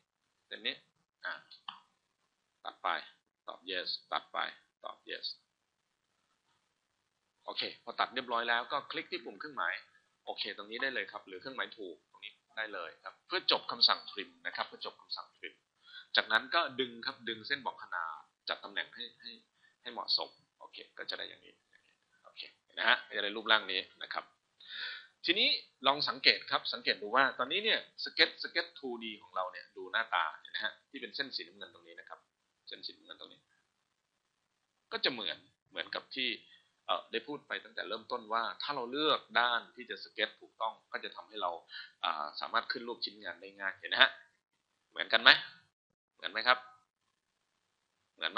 ตัดไปตอบ yes ตัดไปตอบ yes โอเคพอตัดเรียบร้อยแล้วก็คลิกที่ปุ่มเครื่องหมายโอเคตรงนี้ได้เลยครับหรือเครื่องหมายถูกตรงนี้ได้เลยครับเพื่อจบคำสั่ง trim นะครับเพื่อจบคำสั่ง trim จากนั้นก็ดึงครับดึงเส้นบอกขนาดจัดตำแหน่งให้เหมาะสมโอเคก็จะได้อย่างนี้โอเคนะฮะจะได้รูปร่างนี้นะครับทีนี้ลองสังเกตครับสังเกตดูว่าตอนนี้เนี่ยสเก็ต 2D ของเราเนี่ยดูหน้าตานะฮะที่เป็นเส้นสีน้ำเงินตรงนี้นะครับเส้นสีน้ำเงินตรงนี้ก็จะเหมือนกับที่ได้พูดไปตั้งแต่เริ่มต้นว่าถ้าเราเลือกด้านที่จะสเก็ตถูกต้องก็จะทำให้เราสามารถขึ้นรูปชิ้นงานได้ง่ายเห็นนะฮะเหมือนกันไหมครับเหมือนไหม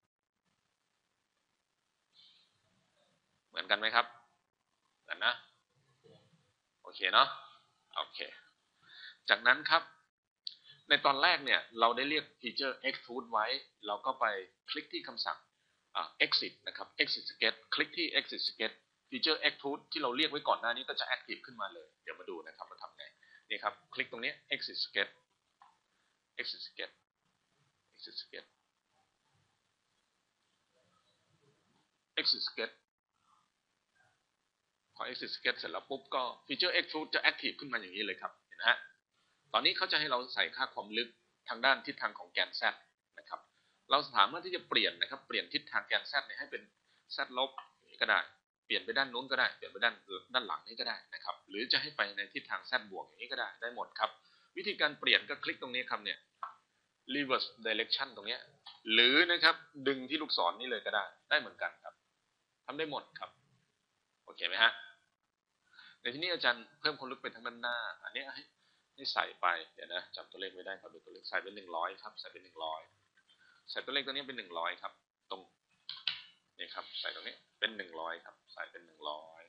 เหมือนกันไหมครับเหมือนนะโอเคเนาะโอเคจากนั้นครับในตอนแรกเนี่ยเราได้เรียกฟีเจอร์ extrude ไว้เราก็ไปคลิกที่คำสั่งexit นะครับ exit sketch คลิกที่ exit sketch ฟีเจอร์ extrude ที่เราเรียกไว้ก่อนหน้านี้ก็จะ active ขึ้นมาเลยเดี๋ยวมาดูนะครับว่าทำไงนี่ครับคลิกตรงนี้ exit sketch exit sketch exit sketch exit sketch พอ exit sketch เสร็จแล้วปุ๊บก็ฟีเจอร์ extrude จะ active ขึ้นมาอย่างนี้เลยครับเห็นไหมฮะตอนนี้เขาจะให้เราใส่ค่าความลึกทางด้านทิศทางของแกน z นะครับเราสามารถที่จะเปลี่ยนนะครับเปลี่ยนทิศทางแกน z ให้เป็น z ลบก็ได้เปลี่ยนไปด้านนู้นก็ได้เปลี่ยนไปด้านหลังนี้ก็ได้นะครับหรือจะให้ไปในทิศทาง z บวกอย่างนี้ก็ได้หมดครับวิธีการเปลี่ยนก็คลิกตรงนี้ครับเนี่ย reverse direction ตรงนี้หรือนะครับดึงที่ลูกศรนี่เลยก็ได้เหมือนกันครับทำได้หมดครับโอเคไหมฮะในที่นี้อาจารย์เพิ่มความลึกไปทางด้านหน้าอันนี้ให้ใส่ไปเดี๋ยวนะจำตัวเลขไม่ได้ครับดูตัวเลขใส่เป็น100ครับใส่เป็น100ใส่ตัวเลขตัวนี้เป็น100ครับตรงนี่ครับใส่ตรงนี้เป็น100ครับใส่เป็น100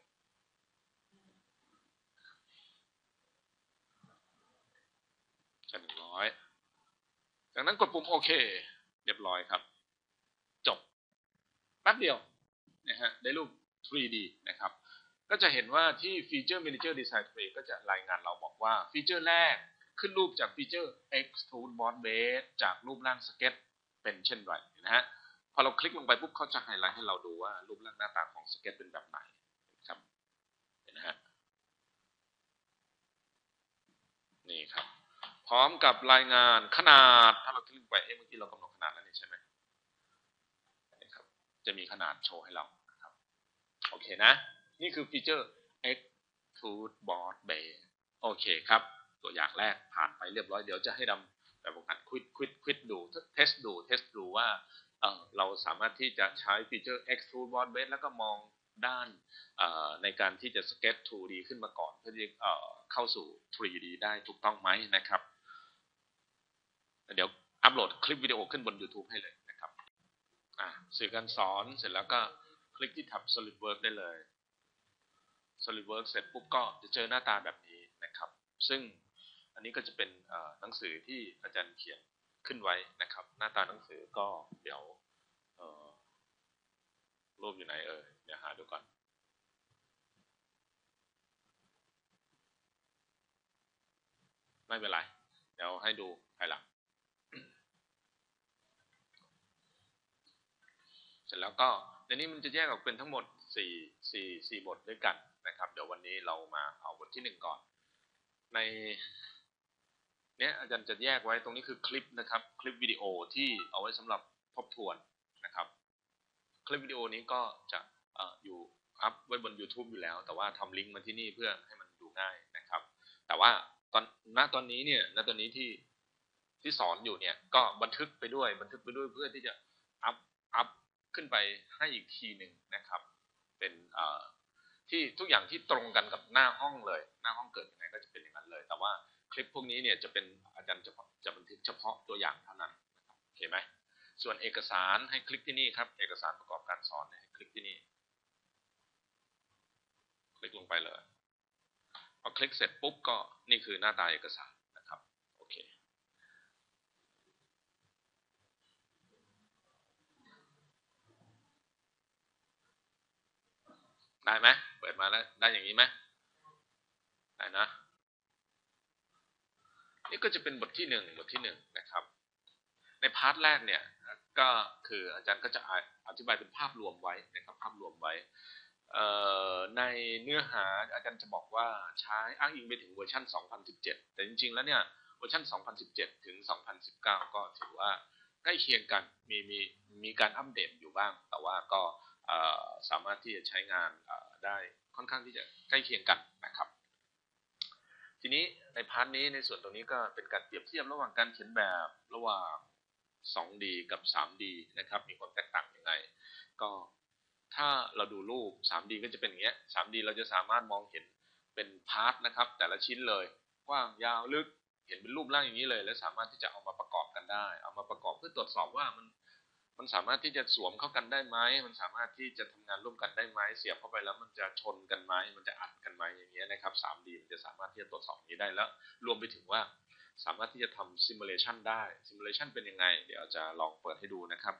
ใส่100จากนั้นกดปุ่มโอเคเรียบร้อยครับจบแป๊บเดียวนะฮะได้รูป 3D นะครับก็จะเห็นว่าที่ Feature Manager Design Tree ก็จะรายงานเราบอกว่าฟีเจอร์แรกขึ้นรูปจากฟีเจอร์ Extrude Boss Base จากรูปร่างสเก็ตเป็นเช่นไรนะฮะพอเราคลิกลงไปปุ๊บเขาจะไฮไลท์ให้เราดูว่ารูปร่างหน้าตาของสเก็ตเป็นแบบไหนครับเห็นนะฮะนี่ครับพร้อมกับรายงานขนาดถ้าเราคลิกไปเมื่อกี้เรากำหนดขนาดแล้วนี่ใช่ไหมนี่ครับจะมีขนาดโชว์ให้เราครับโอเคนะนี่คือฟีเจอร์ Extrude Boss Base โอเคครับตัวอย่างแรกผ่านไปเรียบร้อยเดี๋ยวจะให้ดำแบบการควิดดูเทสดูว่าเราสามารถที่จะใช้ฟีเจอร์ Extrude Boss Base แล้วก็มองด้านในการที่จะสเก็ต 2D ขึ้นมาก่อนเพื่อที่เข้าสู่ 3D ได้ถูกต้องไหมนะครับเดี๋ยวอัปโหลดคลิปวิดีโอขึ้นบน YouTube ให้เลยนะครับสื่อการสอนเสร็จแล้วก็คลิกที่แท็บ SolidWorks ได้เลย SolidWorks เสร็จปุ๊บก็จะเจอหน้าตาแบบนี้นะครับซึ่งอันนี้ก็จะเป็นหนังสือที่อาจารย์เขียนขึ้นไว้นะครับหน้าตาหนังสือก็เดี๋ยวรูปอยู่ไหนเดี๋ยวหาดูก่อนไม่เป็นไรเดี๋ยวให้ดูภายหลังเสร็จแล้วก็ในนี้มันจะแยกออกเป็นทั้งหมด4บทด้วยกันนะครับเดี๋ยววันนี้เรามาเอาบทที่1ก่อนในเนี้ยอาจารย์จะแยกไว้ตรงนี้คือคลิปนะครับคลิปวิดีโอที่เอาไว้สำหรับทบทวนนะครับคลิปวิดีโอนี้ก็จะอยู่อัพไว้บน YouTube อยู่แล้วแต่ว่าทำลิงก์มาที่นี่เพื่อให้มันดูง่ายนะครับแต่ว่าตอนนี้เนี่ยตอนนี้ที่สอนอยู่เนี่ยก็บันทึกไปด้วยเพื่อที่จะอัพขึ้นไปให้อีกทีหนึ่งนะครับเป็นที่ทุกอย่างที่ตรงกันกับหน้าห้องเลยหน้าห้องเกิดยังไงก็จะเป็นอย่างนั้นเลยแต่ว่าคลิปพวกนี้เนี่ยจะเป็นอาจารย์จะบันทึกเฉพาะตัวอย่างเท่านั้นโอเคไหมส่วนเอกสารให้คลิกที่นี่ครับเอกสารประกอบการสอนให้คลิกที่นี่คลิกลงไปเลยพอคลิกเสร็จปุ๊บก็นี่คือหน้าตาเอกสารนะครับโอเคได้ไหมเปิดมาแล้วได้อย่างนี้ไหมได้นะนี่ก็จะเป็นบทที่1นะครับในพาร์ทแรกเนี่ยก็คืออาจารย์ก็จะอธิบายเป็นภาพรวมไว้นะครับภาพรวมไว้ในเนื้อหาอาจารย์จะบอกว่าใช้อ้างอิงไปถึงเวอร์ชัน2017แต่จริงๆแล้วเนี่ยเวอร์ชัน2017ถึง2019ก็ถือว่าใกล้เคียงกันมีการอัปเดตอยู่บ้างแต่ว่าก็สามารถที่จะใช้งานได้ค่อนข้างที่จะใกล้เคียงกันนะครับทีนี้ในพาร์ทนี้ในส่วนตรงนี้ก็เป็นการเปรียบเทียบระหว่างการเขียนแบบระหว่าง 2D กับ 3D นะครับมีความแตกต่างยังไงก็ถ้าเราดูรูป 3D ก็จะเป็นอย่างเงี้ย 3D เราจะสามารถมองเห็นเป็นพาร์ทนะครับแต่ละชิ้นเลยกว้างยาวลึกเห็นเป็นรูปร่างอย่างนี้เลยและสามารถที่จะเอามาประกอบกันได้เอามาประกอบเพื่อตรวจสอบว่ามันสามารถที่จะสวมเข้ากันได้ไหมมันสามารถที่จะทำงานร่วมกันได้ไหมเสียบเข้าไปแล้วมันจะชนกันไหมมันจะอัดกันไหมอย่างเงี้ยนะครับ 3D มันจะสามารถที่จะตรวจสอบอย่างนี้ได้แล้วรวมไปถึงว่าสามารถที่จะทำซิมูเลชันได้ซิมูเลชันเป็นยังไงเดี๋ยวจะลองเปิดให้ดูนะครับ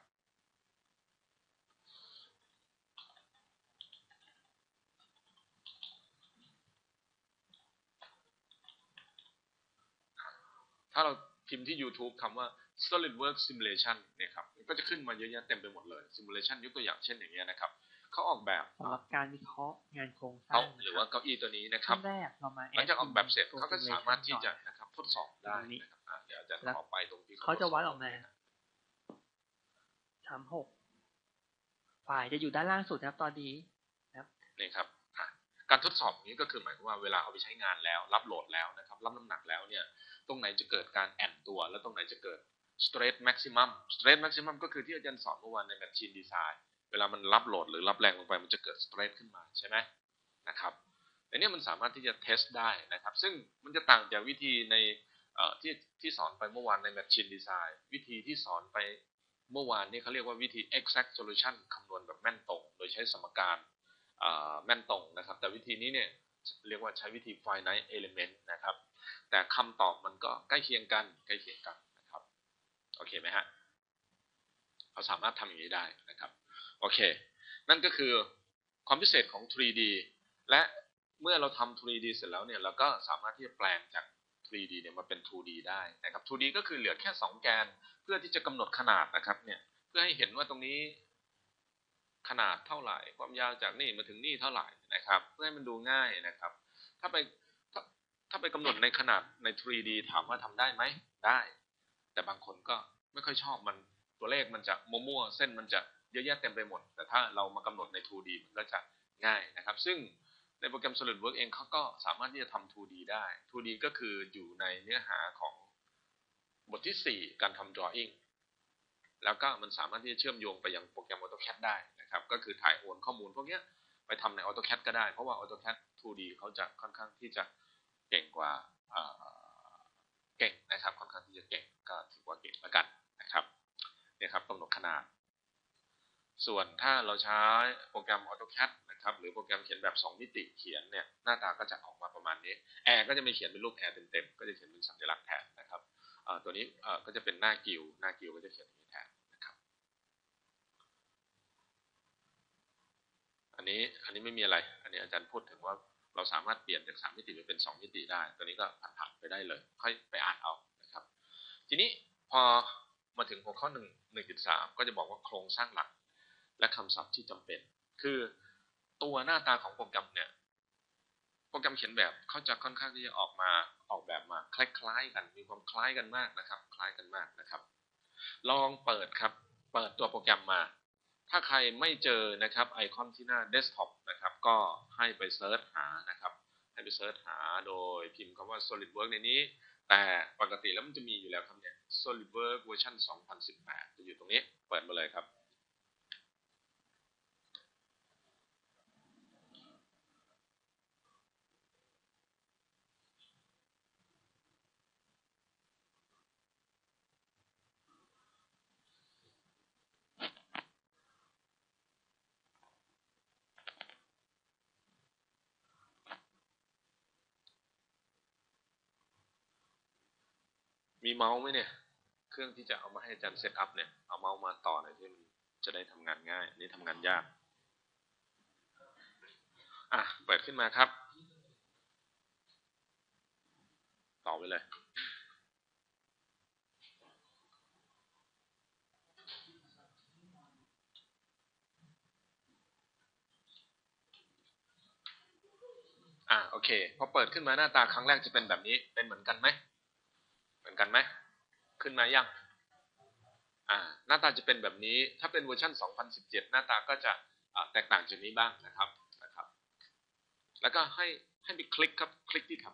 ถ้าเราพิมพ์ที่ YouTube คำว่า SolidWorks Simulation เนี่ยครับก็จะขึ้นมาเยอะแยะเต็มไปหมดเลย Simulation ยกตัวอย่างเช่นอย่างเงี้ยนะครับเขาออกแบบสำหรับการวิเคราะห์งานโครงสร้างหรือว่าเก้าอี้ตัวนี้นะครับแรกเรามาหลังจากออกแบบเสร็จเขาก็สามารถที่จะนะครับทดสอบได้นะครับเดี๋ยวจะขอไปตรงที่เขาจะวัดออกมา36ฝ่ายจะอยู่ด้านล่างสุดนะครับตอนนี้นะครับนี่ครับการทดสอบนี้ก็คือหมายความว่าเวลาเอาไปใช้งานแล้วรับโหลดแล้วนะครับรับน้ำหนักแล้วเนี่ยตรงไหนจะเกิดการแอนตัวแล้วตรงไหนจะเกิด stress maximum ก็คือที่อาจารย์สอนเมื่อวานใน machine design เวลามันรับโหลดหรือรับแรงลงไปมันจะเกิด stress ขึ้นมาใช่ไหมนะครับอันนี้มันสามารถที่จะเทสได้นะครับซึ่งมันจะต่างจากวิธีในที่สอนไปเมื่อวานใน machine design วิธีที่สอนไปเมื่อวานนี้เขาเรียกว่าวิธี exact solution คำนวณแบบแม่นตรงโดยใช้สมการแม่นตรงนะครับแต่วิธีนี้เนี่ยเรียกว่าใช้วิธี finite element นะครับแต่คำตอบมันก็ใกล้เคียงกันนะครับโอเคไหมฮะเราสามารถทำอย่างนี้ได้นะครับโอเคนั่นก็คือความพิเศษของ 3D และเมื่อเราทำ 3D เสร็จแล้วเนี่ยเราก็สามารถที่จะแปลงจาก 3D เนี่ยมาเป็น 2D ได้นะครับ 2D ก็คือเหลือแค่2แกนเพื่อที่จะกำหนดขนาดนะครับเนี่ยเพื่อให้เห็นว่าตรงนี้ขนาดเท่าไหร่ความยาวจากนี่มาถึงนี่เท่าไหร่นะครับเพื่อให้มันดูง่ายนะครับถ้าไปกำหนดในขนาดใน 3D ถามว่าทำได้ไหมได้แต่บางคนก็ไม่ค่อยชอบมันตัวเลขมันจะมั่วๆเส้นมันจะเยอะแยะเต็มไปหมดแต่ถ้าเรามากำหนดใน 2D มันก็จะง่ายนะครับซึ่งในโปรแกรม SolidWorks เองเขาก็สามารถที่จะทำ 2D ได้ 2D ก็คืออยู่ในเนื้อหาของบทที่4การทำ drawing แล้วก็มันสามารถที่จะเชื่อมโยงไปยังโปรแกรม AutoCAD ได้นะครับก็คือถ่ายโอนข้อมูลพวกนี้ไปทำใน AutoCAD ก็ได้เพราะว่า AutoCAD 2D เขาจะค่อนข้างที่จะเก่งกว่าเก่งนะครับค่อนข้างที่จะเก่งก็ถือว่าเก่งแล้วกันนะครับเนี่ยครับกำหนดขนาดส่วนถ้าเราใช้โปรแกรม AutoCAD นะครับหรือโปรแกรมเขียนแบบ2มิติเขียนเนี่ยหน้าตาก็จะออกมาประมาณนี้แอร์ก็จะไม่เขียนเป็นรูปแอร์เต็มๆก็จะเขียนเป็นสัญลักษณ์แทนนะครับตัวนี้ก็จะเป็นหน้ากิวก็จะเขียนอย่างนี้แทนนะครับอันนี้ไม่มีอะไรอันนี้อาจารย์พูดถึงว่าเราสามารถเปลี่ยนจาก3มิติไปเป็น2มิติได้ตัวนี้ก็ผ่านไปได้เลยค่อยไปอ่านเอานะครับทีนี้พอมาถึงหัวข้อ 1.3 ก็จะบอกว่าโครงสร้างหลักและคำศัพท์ที่จำเป็นคือตัวหน้าตาของโปรแกรมเนี่ยโปรแกรมเขียนแบบเขาจะค่อนข้างที่จะออกแบบมาคล้ายๆกันมีความคล้ายกันมากนะครับคล้ายกันมากนะครับลองเปิดครับเปิดตัวโปรแกรมมาถ้าใครไม่เจอนะครับไอคอนที่หน้าเดสก์ท็อปนะครับก็ให้ไปเซิร์ชหานะครับให้ไปเซิร์ชหาโดยพิมพ์คำว่า SolidWorks ในนี้แต่ปกติแล้วมันจะมีอยู่แล้วครับเนี่ย SolidWorks เวอร์ชัน2018จะอยู่ตรงนี้เปิดมาเลยครับมีเมาส์ไหมเนี่ยเครื่องที่จะเอามาให้อาจารย์เซตอัพเนี่ยเอาเมาส์มาต่อหน่อยที่มันจะได้ทำงานง่ายนี่ทำงานยากเปิดขึ้นมาครับต่อไปเลยโอเคพอเปิดขึ้นมาหน้าตาครั้งแรกจะเป็นแบบนี้เป็นเหมือนกันไหมเหมือนกันไหมขึ้นมายังหน้าตาจะเป็นแบบนี้ถ้าเป็นเวอร์ชัน2017หน้าตาก็จะแตกต่างจากนี้บ้างนะครับแล้วก็ให้ไปคลิกครับคลิกที่แท็บ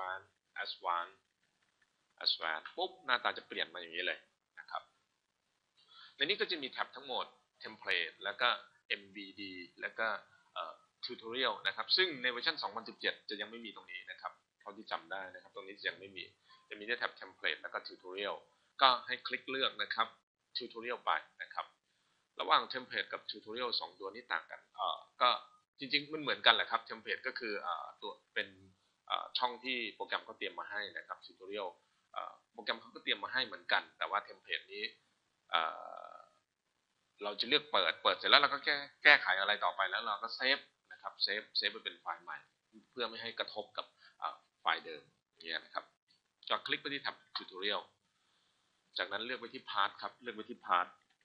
Advanced ปุ๊บหน้าตาจะเปลี่ยนมาอย่างนี้เลยนะครับในนี้ก็จะมีแท็บทั้งหมด Template แล้วก็ MVD แล้วก็Tutorial นะครับซึ่งในเวอร์ชัน2017จะยังไม่มีตรงนี้นะครับเท่าที่จำได้นะครับตรงนี้ยังไม่มีจะมีแค่แท็บ Template แล้วก็ Tutorial ก็ให้คลิกเลือกนะครับ Tutorial ไปนะครับระหว่าง Template กับ Tutorial 2ตัวนี้ต่างกันก็จริงๆมันเหมือนกันแหละครับ Template ก็คือตัวเป็นช่องที่โปรแกรมเขาเตรียมมาให้นะครับ Tutorial โปรแกรมเขาก็เตรียมมาให้เหมือนกันแต่ว่า Template นี้เราจะเลือกเปิดเสร็จแล้วเราก็แก้ไขอะไรต่อไปแล้วเราก็เซฟนะครับเซฟไปเป็นไฟล์ใหม่เพื่อไม่ให้กระทบกับไฟล์เดิมอย่างเงี้ยนะครับก็คลิกไปที่แท็บ Tutorial จากนั้นเลือกไปที่ Part ครับเลือกไปที่ Part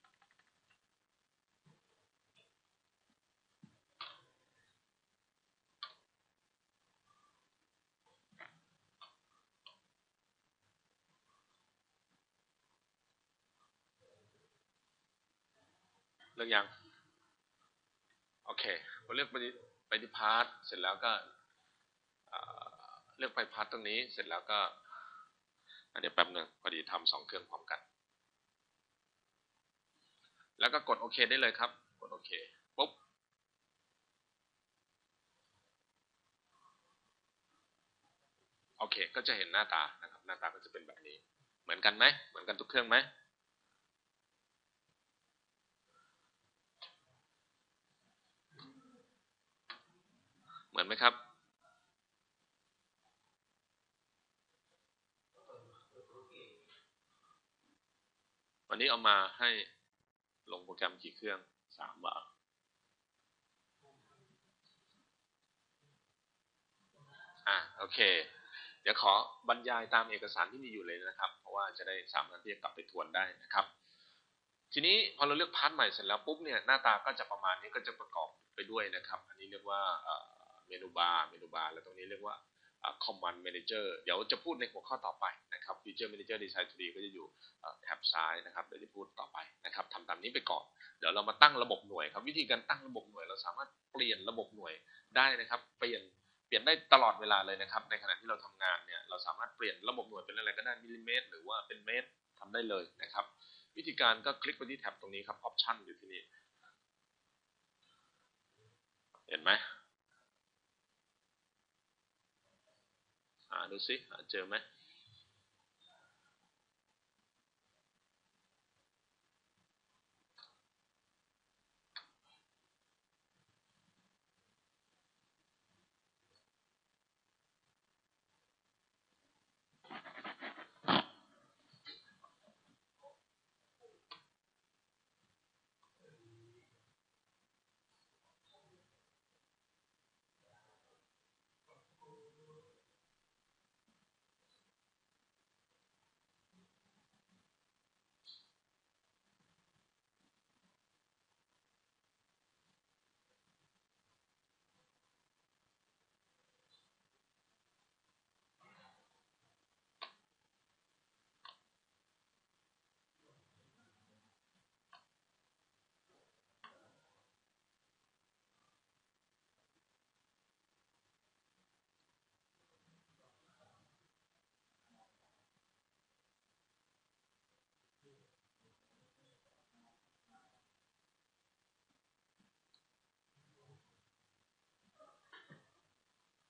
เลือกยังโอเคพอเลือกไปที่ Part เสร็จแล้วก็เลือกไป Part ตรงนี้เสร็จแล้วก็เดี๋ยวแป๊บนึงพอดีทำ2เครื่องพร้อมกันแล้วก็กดโอเคได้เลยครับกดโอเคปุ๊บโอเคก็จะเห็นหน้าตานะครับหน้าตาก็จะเป็นแบบนี้เหมือนกันไหมเหมือนกันทุกเครื่องไหมเหมือนไหมครับวันนี้เอามาให้ลงโปรแกรมกี่เครื่อง3บาทโอเคเดี๋ยวขอบรรยายตามเอกสารที่มีอยู่เลยนะครับเพราะว่าจะได้สามารถที่จะกลับไปทวนได้นะครับทีนี้พอเราเลือกพาร์ทใหม่เสร็จแล้วปุ๊บเนี่ยหน้าตาก็จะประมาณนี้ก็จะประกอบไปด้วยนะครับอันนี้เรียกว่าเมนูบาร์แล้วตรงนี้เรียกว่าCommand Manager เดี๋ยวจะพูดในหัวข้อต่อไปนะครับ Feature Manager Design 3D ก็จะอยู่แท็บซ้ายนะครับเดี๋ยวจะพูดต่อไปนะครับทำตามนี้ไปก่อนเดี๋ยวเรามาตั้งระบบหน่วยครับวิธีการตั้งระบบหน่วยเราสามารถเปลี่ยนระบบหน่วยได้นะครับเปลี่ยนได้ตลอดเวลาเลยนะครับในขณะที่เราทำงานเนี่ยเราสามารถเปลี่ยนระบบหน่วยเป็นอะไรก็ได้มิลลิเมตรหรือว่าเป็นเมตรทำได้เลยนะครับวิธีการก็คลิกไปที่แท็บตรงนี้ครับ Option อยู่ที่นี่เห็นไหมดูสิเจอไหม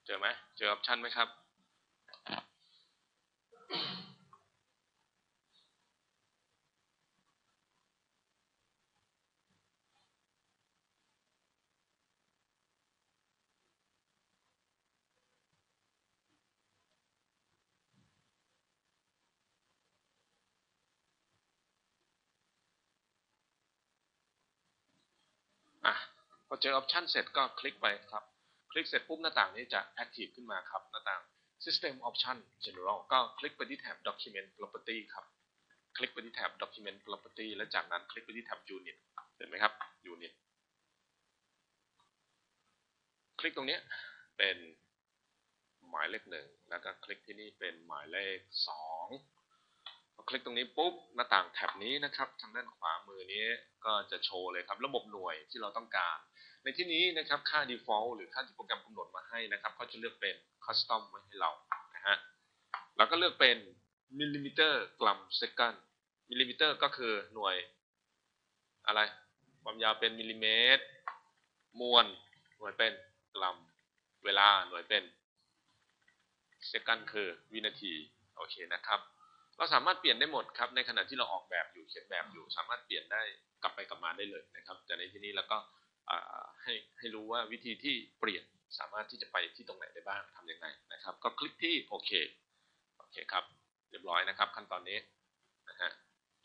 เจอไหมเจอออปชันไหมครับอ่ะพอเจอออปชันเสร็จก็คลิกไปครับคลิกเสร็จปุ๊บหน้าต่างนี้จะ active ขึ้นมาครับหน้าต่าง System Option General ก็คลิกไปที่แท็บ Document Property ครับคลิกไปที่แท็บ Document Property และจากนั้นคลิกไปที่แท็บ Unit เห็นไหมครับ Unit คลิกตรงนี้เป็นหมายเลข1แล้วก็คลิกที่นี่เป็นหมายเลข2พอคลิกตรงนี้ปุ๊บหน้าต่างแท็บนี้นะครับทางด้านขวามือนี้ก็จะโชว์เลยครับระบบหน่วยที่เราต้องการในที่นี้นะครับค่า default หรือค่าที่โปรแกรมกำหนดมาให้นะครับเขาจะเลือกเป็น custom ไว้ให้เรานะฮะแล้วก็เลือกเป็นมิลลิมิเตอร์กรัมเซกันมิลลิมิเตอร์ก็คือหน่วยอะไรความยาวเป็นมิลลิเมตรมวลหน่วยเป็นกรัมเวลาหน่วยเป็นเซกันคือวินาทีโอเคนะครับเราสามารถเปลี่ยนได้หมดครับในขณะที่เราออกแบบอยู่เขียนแบบอยู่สามารถเปลี่ยนได้กลับไปกลับมาได้เลยนะครับแต่ในที่นี้เราก็ให้รู้ว่าวิธีที่เปลี่ยนสามารถที่จะไปที่ตรงไหนได้บ้างทำยังไงนะครับก็คลิกที่โอเคครับเรียบร้อยนะครับขั้นตอนนี้นะฮะ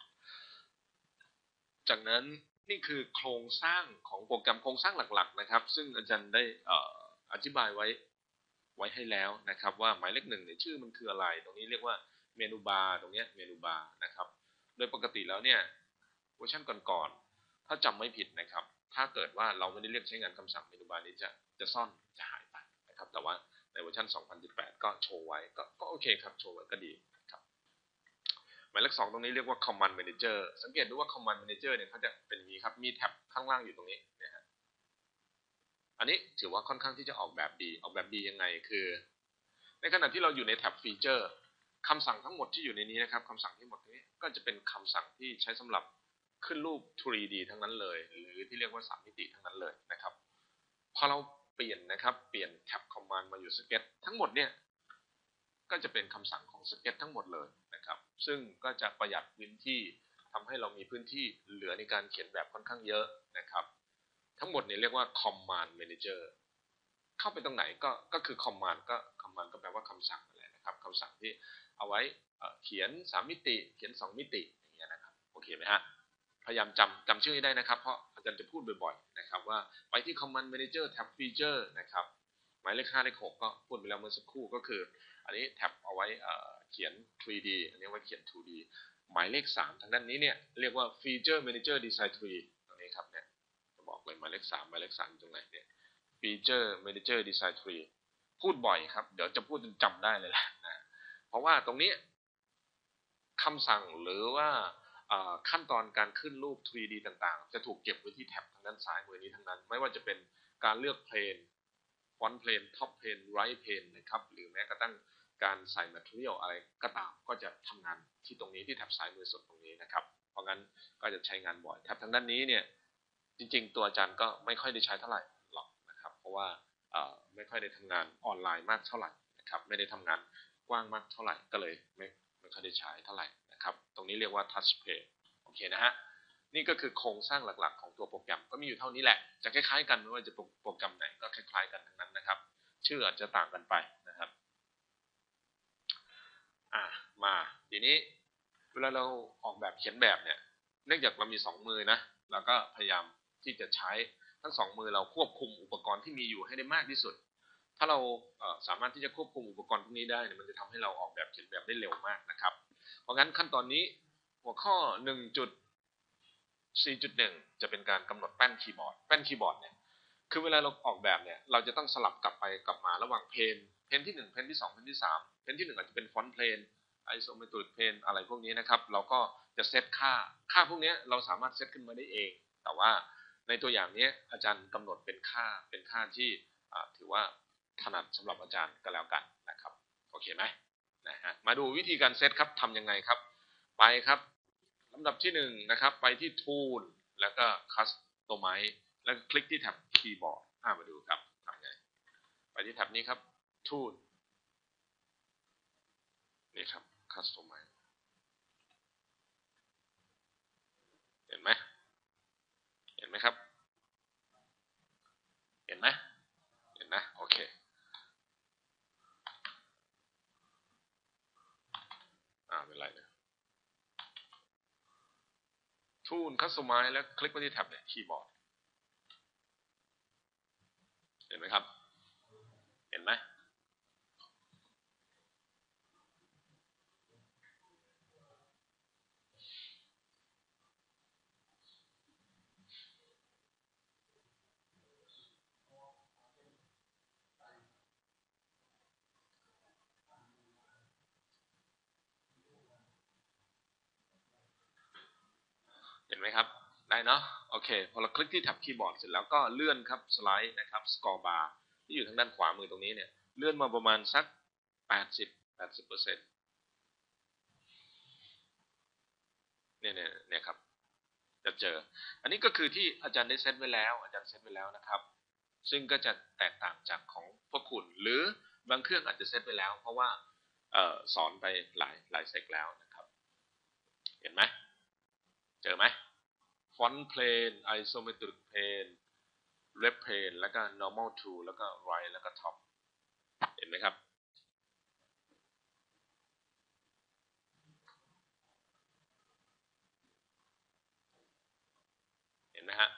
จากนั้นนี่คือโครงสร้างของโปรแกรมโครงสร้างหลักๆนะครับซึ่งอาจารย์ได้อธิบายไว้ให้แล้วนะครับว่าหมายเลข1เนี่ยชื่อมันคืออะไรตรงนี้เรียกว่าเมนูบาร์ตรงนี้เมนูบาร์นะครับโดยปกติแล้วเนี่ยเวอร์ชันก่อนๆถ้าจำไม่ผิดนะครับถ้าเกิดว่าเราไม่ได้เรียกใช้งานคำสั่งเมนูบาร์นี้จะซ่อนจะหายไปนะครับแต่ว่าในเวอร์ชัน2018ก็โชว์ไว้ก็โอเคครับโชว์ไว้ก็ดีครับหมายเลข2ตรงนี้เรียกว่า Command Manager สังเกตดูว่า Command Manager เนี่ยเขาจะเป็นอย่างนี้ครับมีแท็บข้างล่างอยู่ตรงนี้นะฮะอันนี้ถือว่าค่อนข้างที่จะออกแบบดียังไงคือในขณะที่เราอยู่ในแท็บฟีเจอร์คำสั่งทั้งหมดที่อยู่ในนี้นะครับคำสั่งทั้งหมดนี้ก็จะเป็นคำสั่งที่ใช้สำหรับขึ้นรูป 3D ทั้งนั้นเลยหรือที่เรียกว่า3มิติทั้งนั้นเลยนะครับพอเราเปลี่ยนนะครับเปลี่ยนแท็บคอมมานด์มาอยู่สเก็ตทั้งหมดเนี่ยก็จะเป็นคำสั่งของสเก็ตทั้งหมดเลยนะครับซึ่งก็จะประหยัดพื้นที่ทำให้เรามีพื้นที่เหลือในการเขียนแบบค่อนข้างเยอะนะครับทั้งหมดเนี่ยเรียกว่า Command Manager เข้าไปตรงไหนก็คือ command ก็แปลว่าคำสั่งอะไรนะครับคำสั่งที่เอาไว้เขียน3มิติเขียน2มิติอย่างเงี้ยนะครับโอเคไหมฮะพยายามจำชื่อให้ได้นะครับเพราะอาจารย์จะพูดบ่อยๆนะครับว่าไปที่ command manager tab feature นะครับหมายเลข5เลข6ก็พูดไปแล้วเมื่อสักครู่ก็คืออันนี้แท็บเอาไว้เขียน 3D อันนี้ไว้เขียน 2D หมายเลข3ทางด้านนี้เนี่ยเรียกว่า feature manager design tree ตรงนี้ครับเนี่ยจะบอกเลยหมายเลข3ตรงไหนเนี่ย Feature Manager Design Tree พูดบ่อยครับเดี๋ยวจะพูดจนจำได้เลยแหละนะเพราะว่าตรงนี้คำสั่งหรือว่าขั้นตอนการขึ้นรูป 3D ต่างๆจะถูกเก็บไว้ที่แท็บทางด้านซ้ายมือนี้ทั้งนั้นไม่ว่าจะเป็นการเลือกเพลนฟอนต์เพลนท็อปเพลนไรท์เพลนนะครับหรือแม้กระทั่งการใส่ Material อะไรก็ตามก็จะทำงานที่ตรงนี้ที่แท็บซ้ายมือสุดตรงนี้นะครับเพราะงั้นก็จะใช้งานบ่อยแท็บทางด้านนี้เนี่ยจริงๆตัวอาจารย์ก็ไม่ค่อยได้ใช้เท่าไหร่หรอกนะครับเพราะว่าไม่ค่อยได้ทำงานออนไลน์มากเท่าไหร่นะครับไม่ได้ทำงานกว้างมากเท่าไหร่ก็เลยไม่ค่อยได้ใช้เท่าไหร่นะครับตรงนี้เรียกว่า Touch Pay โอเคนะฮะนี่ก็คือโครงสร้างหลักๆของตัวโปรแกรมก็มีอยู่เท่านี้แหละจะคล้ายๆกันไม่ว่าจะโปรแกรมไหนก็คล้ายๆกันทั้งนั้นนะครับชื่ออาจจะต่างกันไปนะครับมาทีนี้เวลาเราออกแบบเขียนแบบเนี่ยเนื่องจากเรามี2มือนะเราก็พยายามที่จะใช้ทั้ง2มือเราควบคุมอุปกรณ์ที่มีอยู่ให้ได้มากที่สุดถ้าเราสามารถที่จะควบคุมอุปกรณ์พวกนี้ได้เนี่ยมันจะทำให้เราออกแบบเขียนแบบได้เร็วมากนะครับเพราะงั้นขั้นตอนนี้หัวข้อ 1.4.1 จะเป็นการกำหนดแป้นคีย์บอร์ดเนี่ยคือเวลาเราออกแบบเนี่ยเราจะต้องสลับกลับไปกลับมาระหว่างเพนที่1เพนที่2เพนที่3เพนที่1อาจจะเป็นฟอนต์เพลนไอโซเมตริกเพนอะไรพวกนี้นะครับเราก็จะเซตค่าพวกนี้เราสามารถเซตขึ้นมาได้เองแต่ว่าในตัวอย่างนี้อาจารย์กำหนดเป็นค่าที่ถือว่าถนัดสำหรับอาจารย์ก็แล้วกันนะครับโอเคไหมนะฮะมาดูวิธีการเซตครับทำยังไงครับไปครับลำดับที่1นะครับไปที่ Tool แล้วก็ Customize แล้วคลิกที่แท็บคีย์บอร์ดมาดูครับทำไงไปที่แท็บนี้ครับ tool นี่ครับ customize เห็นไหมครับเห็นนะโอเคเป็นไรนะ tool customize แล้วคลิกไปที่แท็บเนี่ยคีย์บอร์ดเห็นไหมครับเห็นไหมครับได้เนาะโอเคพอเราคลิกที่แท็บคีย์บอร์ดเสร็จแล้วก็เลื่อนครับสไลด์นะครับสกอร์บาร์ที่อยู่ทางด้านขวามือตรงนี้เนี่ยเลื่อนมาประมาณสัก80%เนี่ยครับจะเจออันนี้ก็คือที่อาจารย์ได้เซตไว้แล้วนะครับซึ่งก็จะแตกต่างจากของพวกคุณหรือบางเครื่องอาจจะเซตไว้แล้วเพราะว่าสอนไปหลายเซกแล้วนะครับเห็นไหมเจอไหมfont plane isometric plane left plane แล้วก็ normal to แล้วก็ right แล้วก็ top เห็นไหมครับเห็นไหมฮะ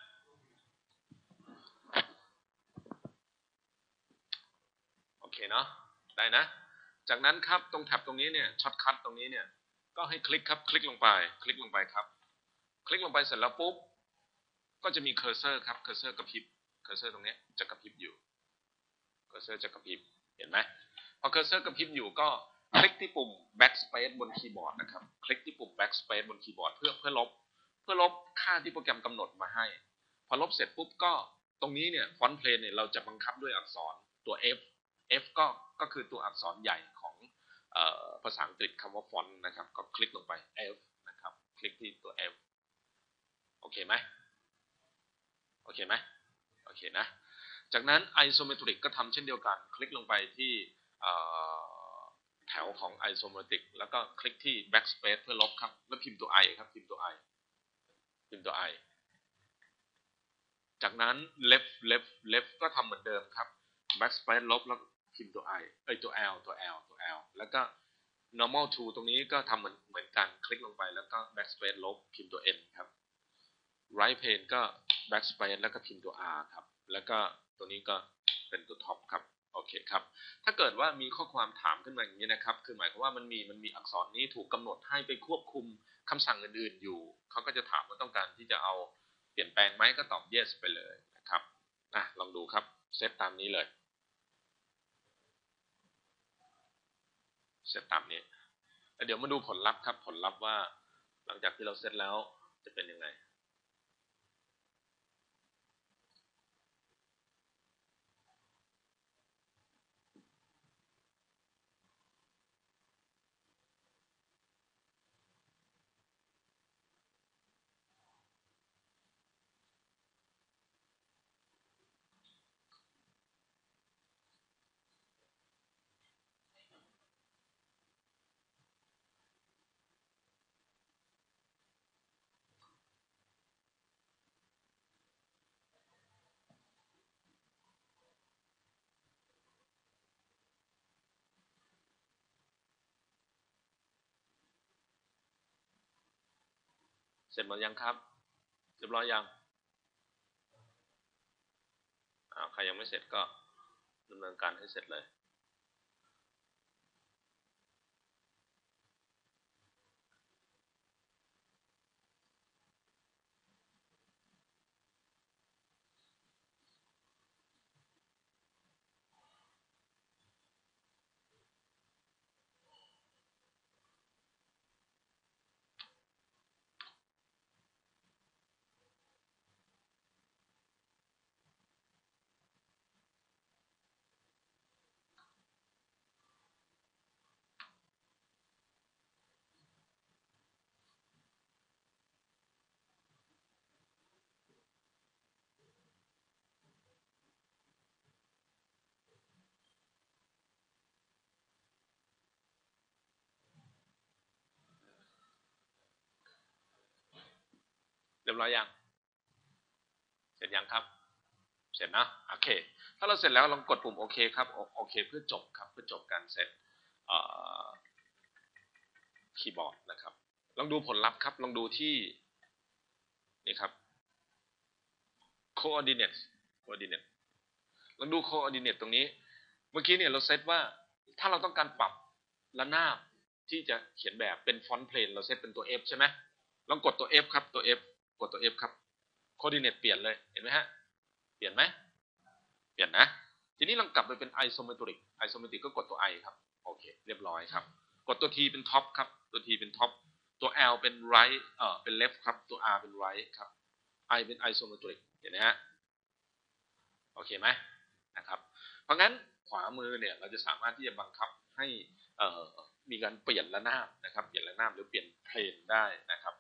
โอเคเนาะได้นะจากนั้นครับตรงแท็บตรงนี้เนี่ยช็อตคัทตรงนี้เนี่ยก็ให้คลิกครับคลิกลงไปครับคลิกลงไปเสร็จแล้วปุ๊บก็จะมีเคอร์เซอร์ครับเคอร์เซอร์กระพริบเคอร์เซอร์ตรงนี้จะกระพริบอยู่เคอร์เซอร์จะกระพริบเห็นไหมพอเคอร์เซอร์กระพริบอยู่ก็คลิกที่ปุ่ม backspace บนคีย์บอร์ดนะครับคลิกที่ปุ่ม backspace บนคีย์บอร์ดเพื่อลบค่าที่โปรแกรมกำหนดมาให้พอลบเสร็จปุ๊บก็ตรงนี้เนี่ยฟอนต์เพลนเนี่ยเราจะบังคับด้วยอักษรตัว F ก็คือตัวอักษรใหญ่ของภาษาอังกฤษคำว่าฟอนต์นะครับก็คลิกลงไป F นะครับคลิกที่ตัว F โอเคไหมโอเคนะ จากนั้น isometric ก็ทำเช่นเดียวกันคลิกลงไปที่แถวของ isometric แล้วก็คลิกที่ backspace เพื่อลบครับแล้วพิมพ์ตัว i ครับพิมพ์ตัว i จากนั้น left ก็ทำเหมือนเดิมครับ backspace ลบแล้วพิมพ์ตัว i ตัว l แล้วก็ normal to ตรงนี้ก็ทำเหมือนกันคลิกลงไปแล้วก็ backspace ลบพิมพ์ตัว n ครับ right pane ก็ backspace แล้วก็พิมพ์ตัว r ครับแล้วก็ตัวนี้ก็เป็นตัว top ครับโอเคครับถ้าเกิดว่ามีข้อความถามขึ้นมาอย่างนี้นะครับคือหมายความว่ามันมีอักษรนี้ถูกกำหนดให้ไปควบคุมคำสั่งอื่นๆอยู่เขาก็จะถามว่าต้องการที่จะเอาเปลี่ยนแปลงไหมก็ตอบ yes ไปเลยนะครับลองดูครับเซตตามนี้เลยเซตตามนี้เดี๋ยวมาดูผลลัพธ์ครับผลลัพธ์ว่าหลังจากที่เราเซตแล้วจะเป็นยังไงเสร็จหมดยังครับเรียบร้อยยังใครยังไม่เสร็จก็ดำเนินการให้เสร็จเลยเรียบร้อยยังเสร็จยังครับเสร็จนะโอเคถ้าเราเสร็จแล้วลองกดปุ่มโอเคครับโอเคเพื่อจบครับเพื่อจบการเซตคีย์บอร์ดนะครับลองดูผลลัพธ์ครับลองดูที่นี่ครับ coordinate ลองดู coordinate ตรงนี้เมื่อกี้เนี่ยเราเซตว่าถ้าเราต้องการปรับระนาบที่จะเขียนแบบเป็นฟอนต์เพลนเราเซตเป็นตัว F ใช่ไหมลองกดตัว F ครับตัว F กดตัว F ครับ coordinate เปลี่ยนเลยเห็นไหมฮะเปลี่ยนไหมเปลี่ยนนะทีนี้ลองกลับไปเป็น isometric ก็กดตัว I ครับโอเคเรียบร้อยครับกดตัว T เป็น top ครับตัว T เป็น top ตัว L เป็น right เป็น left ครับตัว R เป็น right ครับ I เป็น isometric เห็นไหมฮะโอเคไหมนะครับเพราะงั้นขวามือเนี่ยเราจะสามารถที่จะบังคับให้มีการเปลี่ยนระนาบนะครับเปลี่ยนระนาบหรือเปลี่ยนเพลนได้นะครับ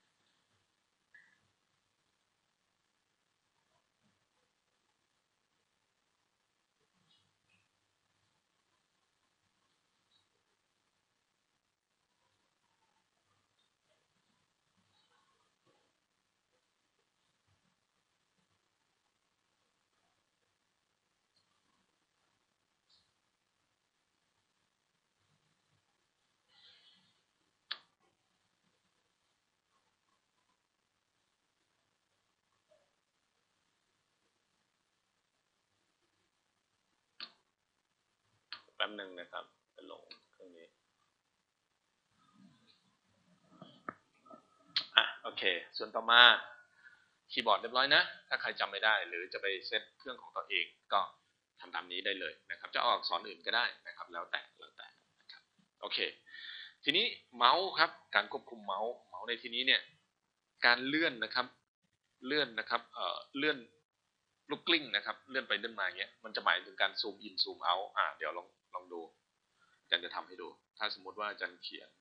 แป๊บนึงนะครับจะลงเครื่องนี้โอเคส่วนต่อมาคีย์บอร์ดเรียบร้อยนะถ้าใครจำไม่ได้หรือจะไปเซตเครื่องของตัวเองก็ทำตามนี้ได้เลยนะครับจะเอาอักษรอื่นก็ได้นะครับแล้วแต่นะครับโอเคทีนี้เมาส์ครับการควบคุมเมาส์ในที่นี้เนี่ยการเลื่อนนะครับเลื่อนลูกกลิ้งนะครับเลื่อนไปเลื่อนมาอย่างเงี้ยมันจะหมายถึงการซูมอินซูมเอาท์เดี๋ยวลองดูอาจารย์จะทำให้ดูถ้าสมมติว่าอาจารย์เขียน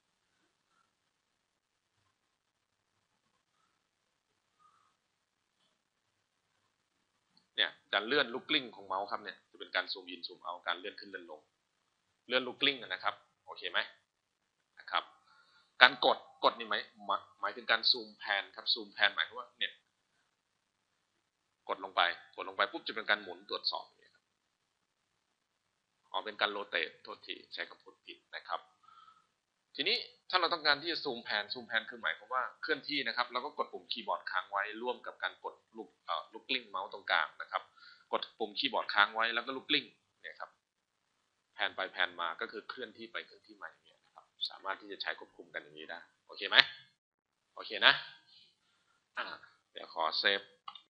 เนี่ยการเลื่อนลูกกลิ้งของเมาส์ครับเนี่ยจะเป็นการซูมอินซูมเอาท์การเลื่อนขึ้นเลื่อนลงเลื่อนลูกกลิ้งนะครับโอเคไหมนะครับการกดนี่หมายถึงการซูมแพนครับซูมแพนหมายถึงว่าเนี่ยกดลงไปปุ๊บจะเป็นการหมุนตรวจสอบเป็นการโรเตทโทษทีใช้คำพูดผิดนะครับทีนี้ถ้าเราต้องการที่จะซูมแพนคือหมายความว่าเคลื่อนที่นะครับเราก็กดปุ่มคีย์บอร์ดค้างไว้ร่วมกับการกดลูกกลิ้งเมาส์ตรงกลางนะครับกดปุ่มคีย์บอร์ดค้างไว้แล้วก็ลูกกลิ้งเนี่ยครับแพนไปแพนมาก็คือเคลื่อนที่ไปเคลื่อนที่มาอย่างเงี้ยนะครับสามารถที่จะใช้ควบคุมกันอย่างนี้ได้โอเคไหมโอเคนะเดี๋ยวขอเซฟ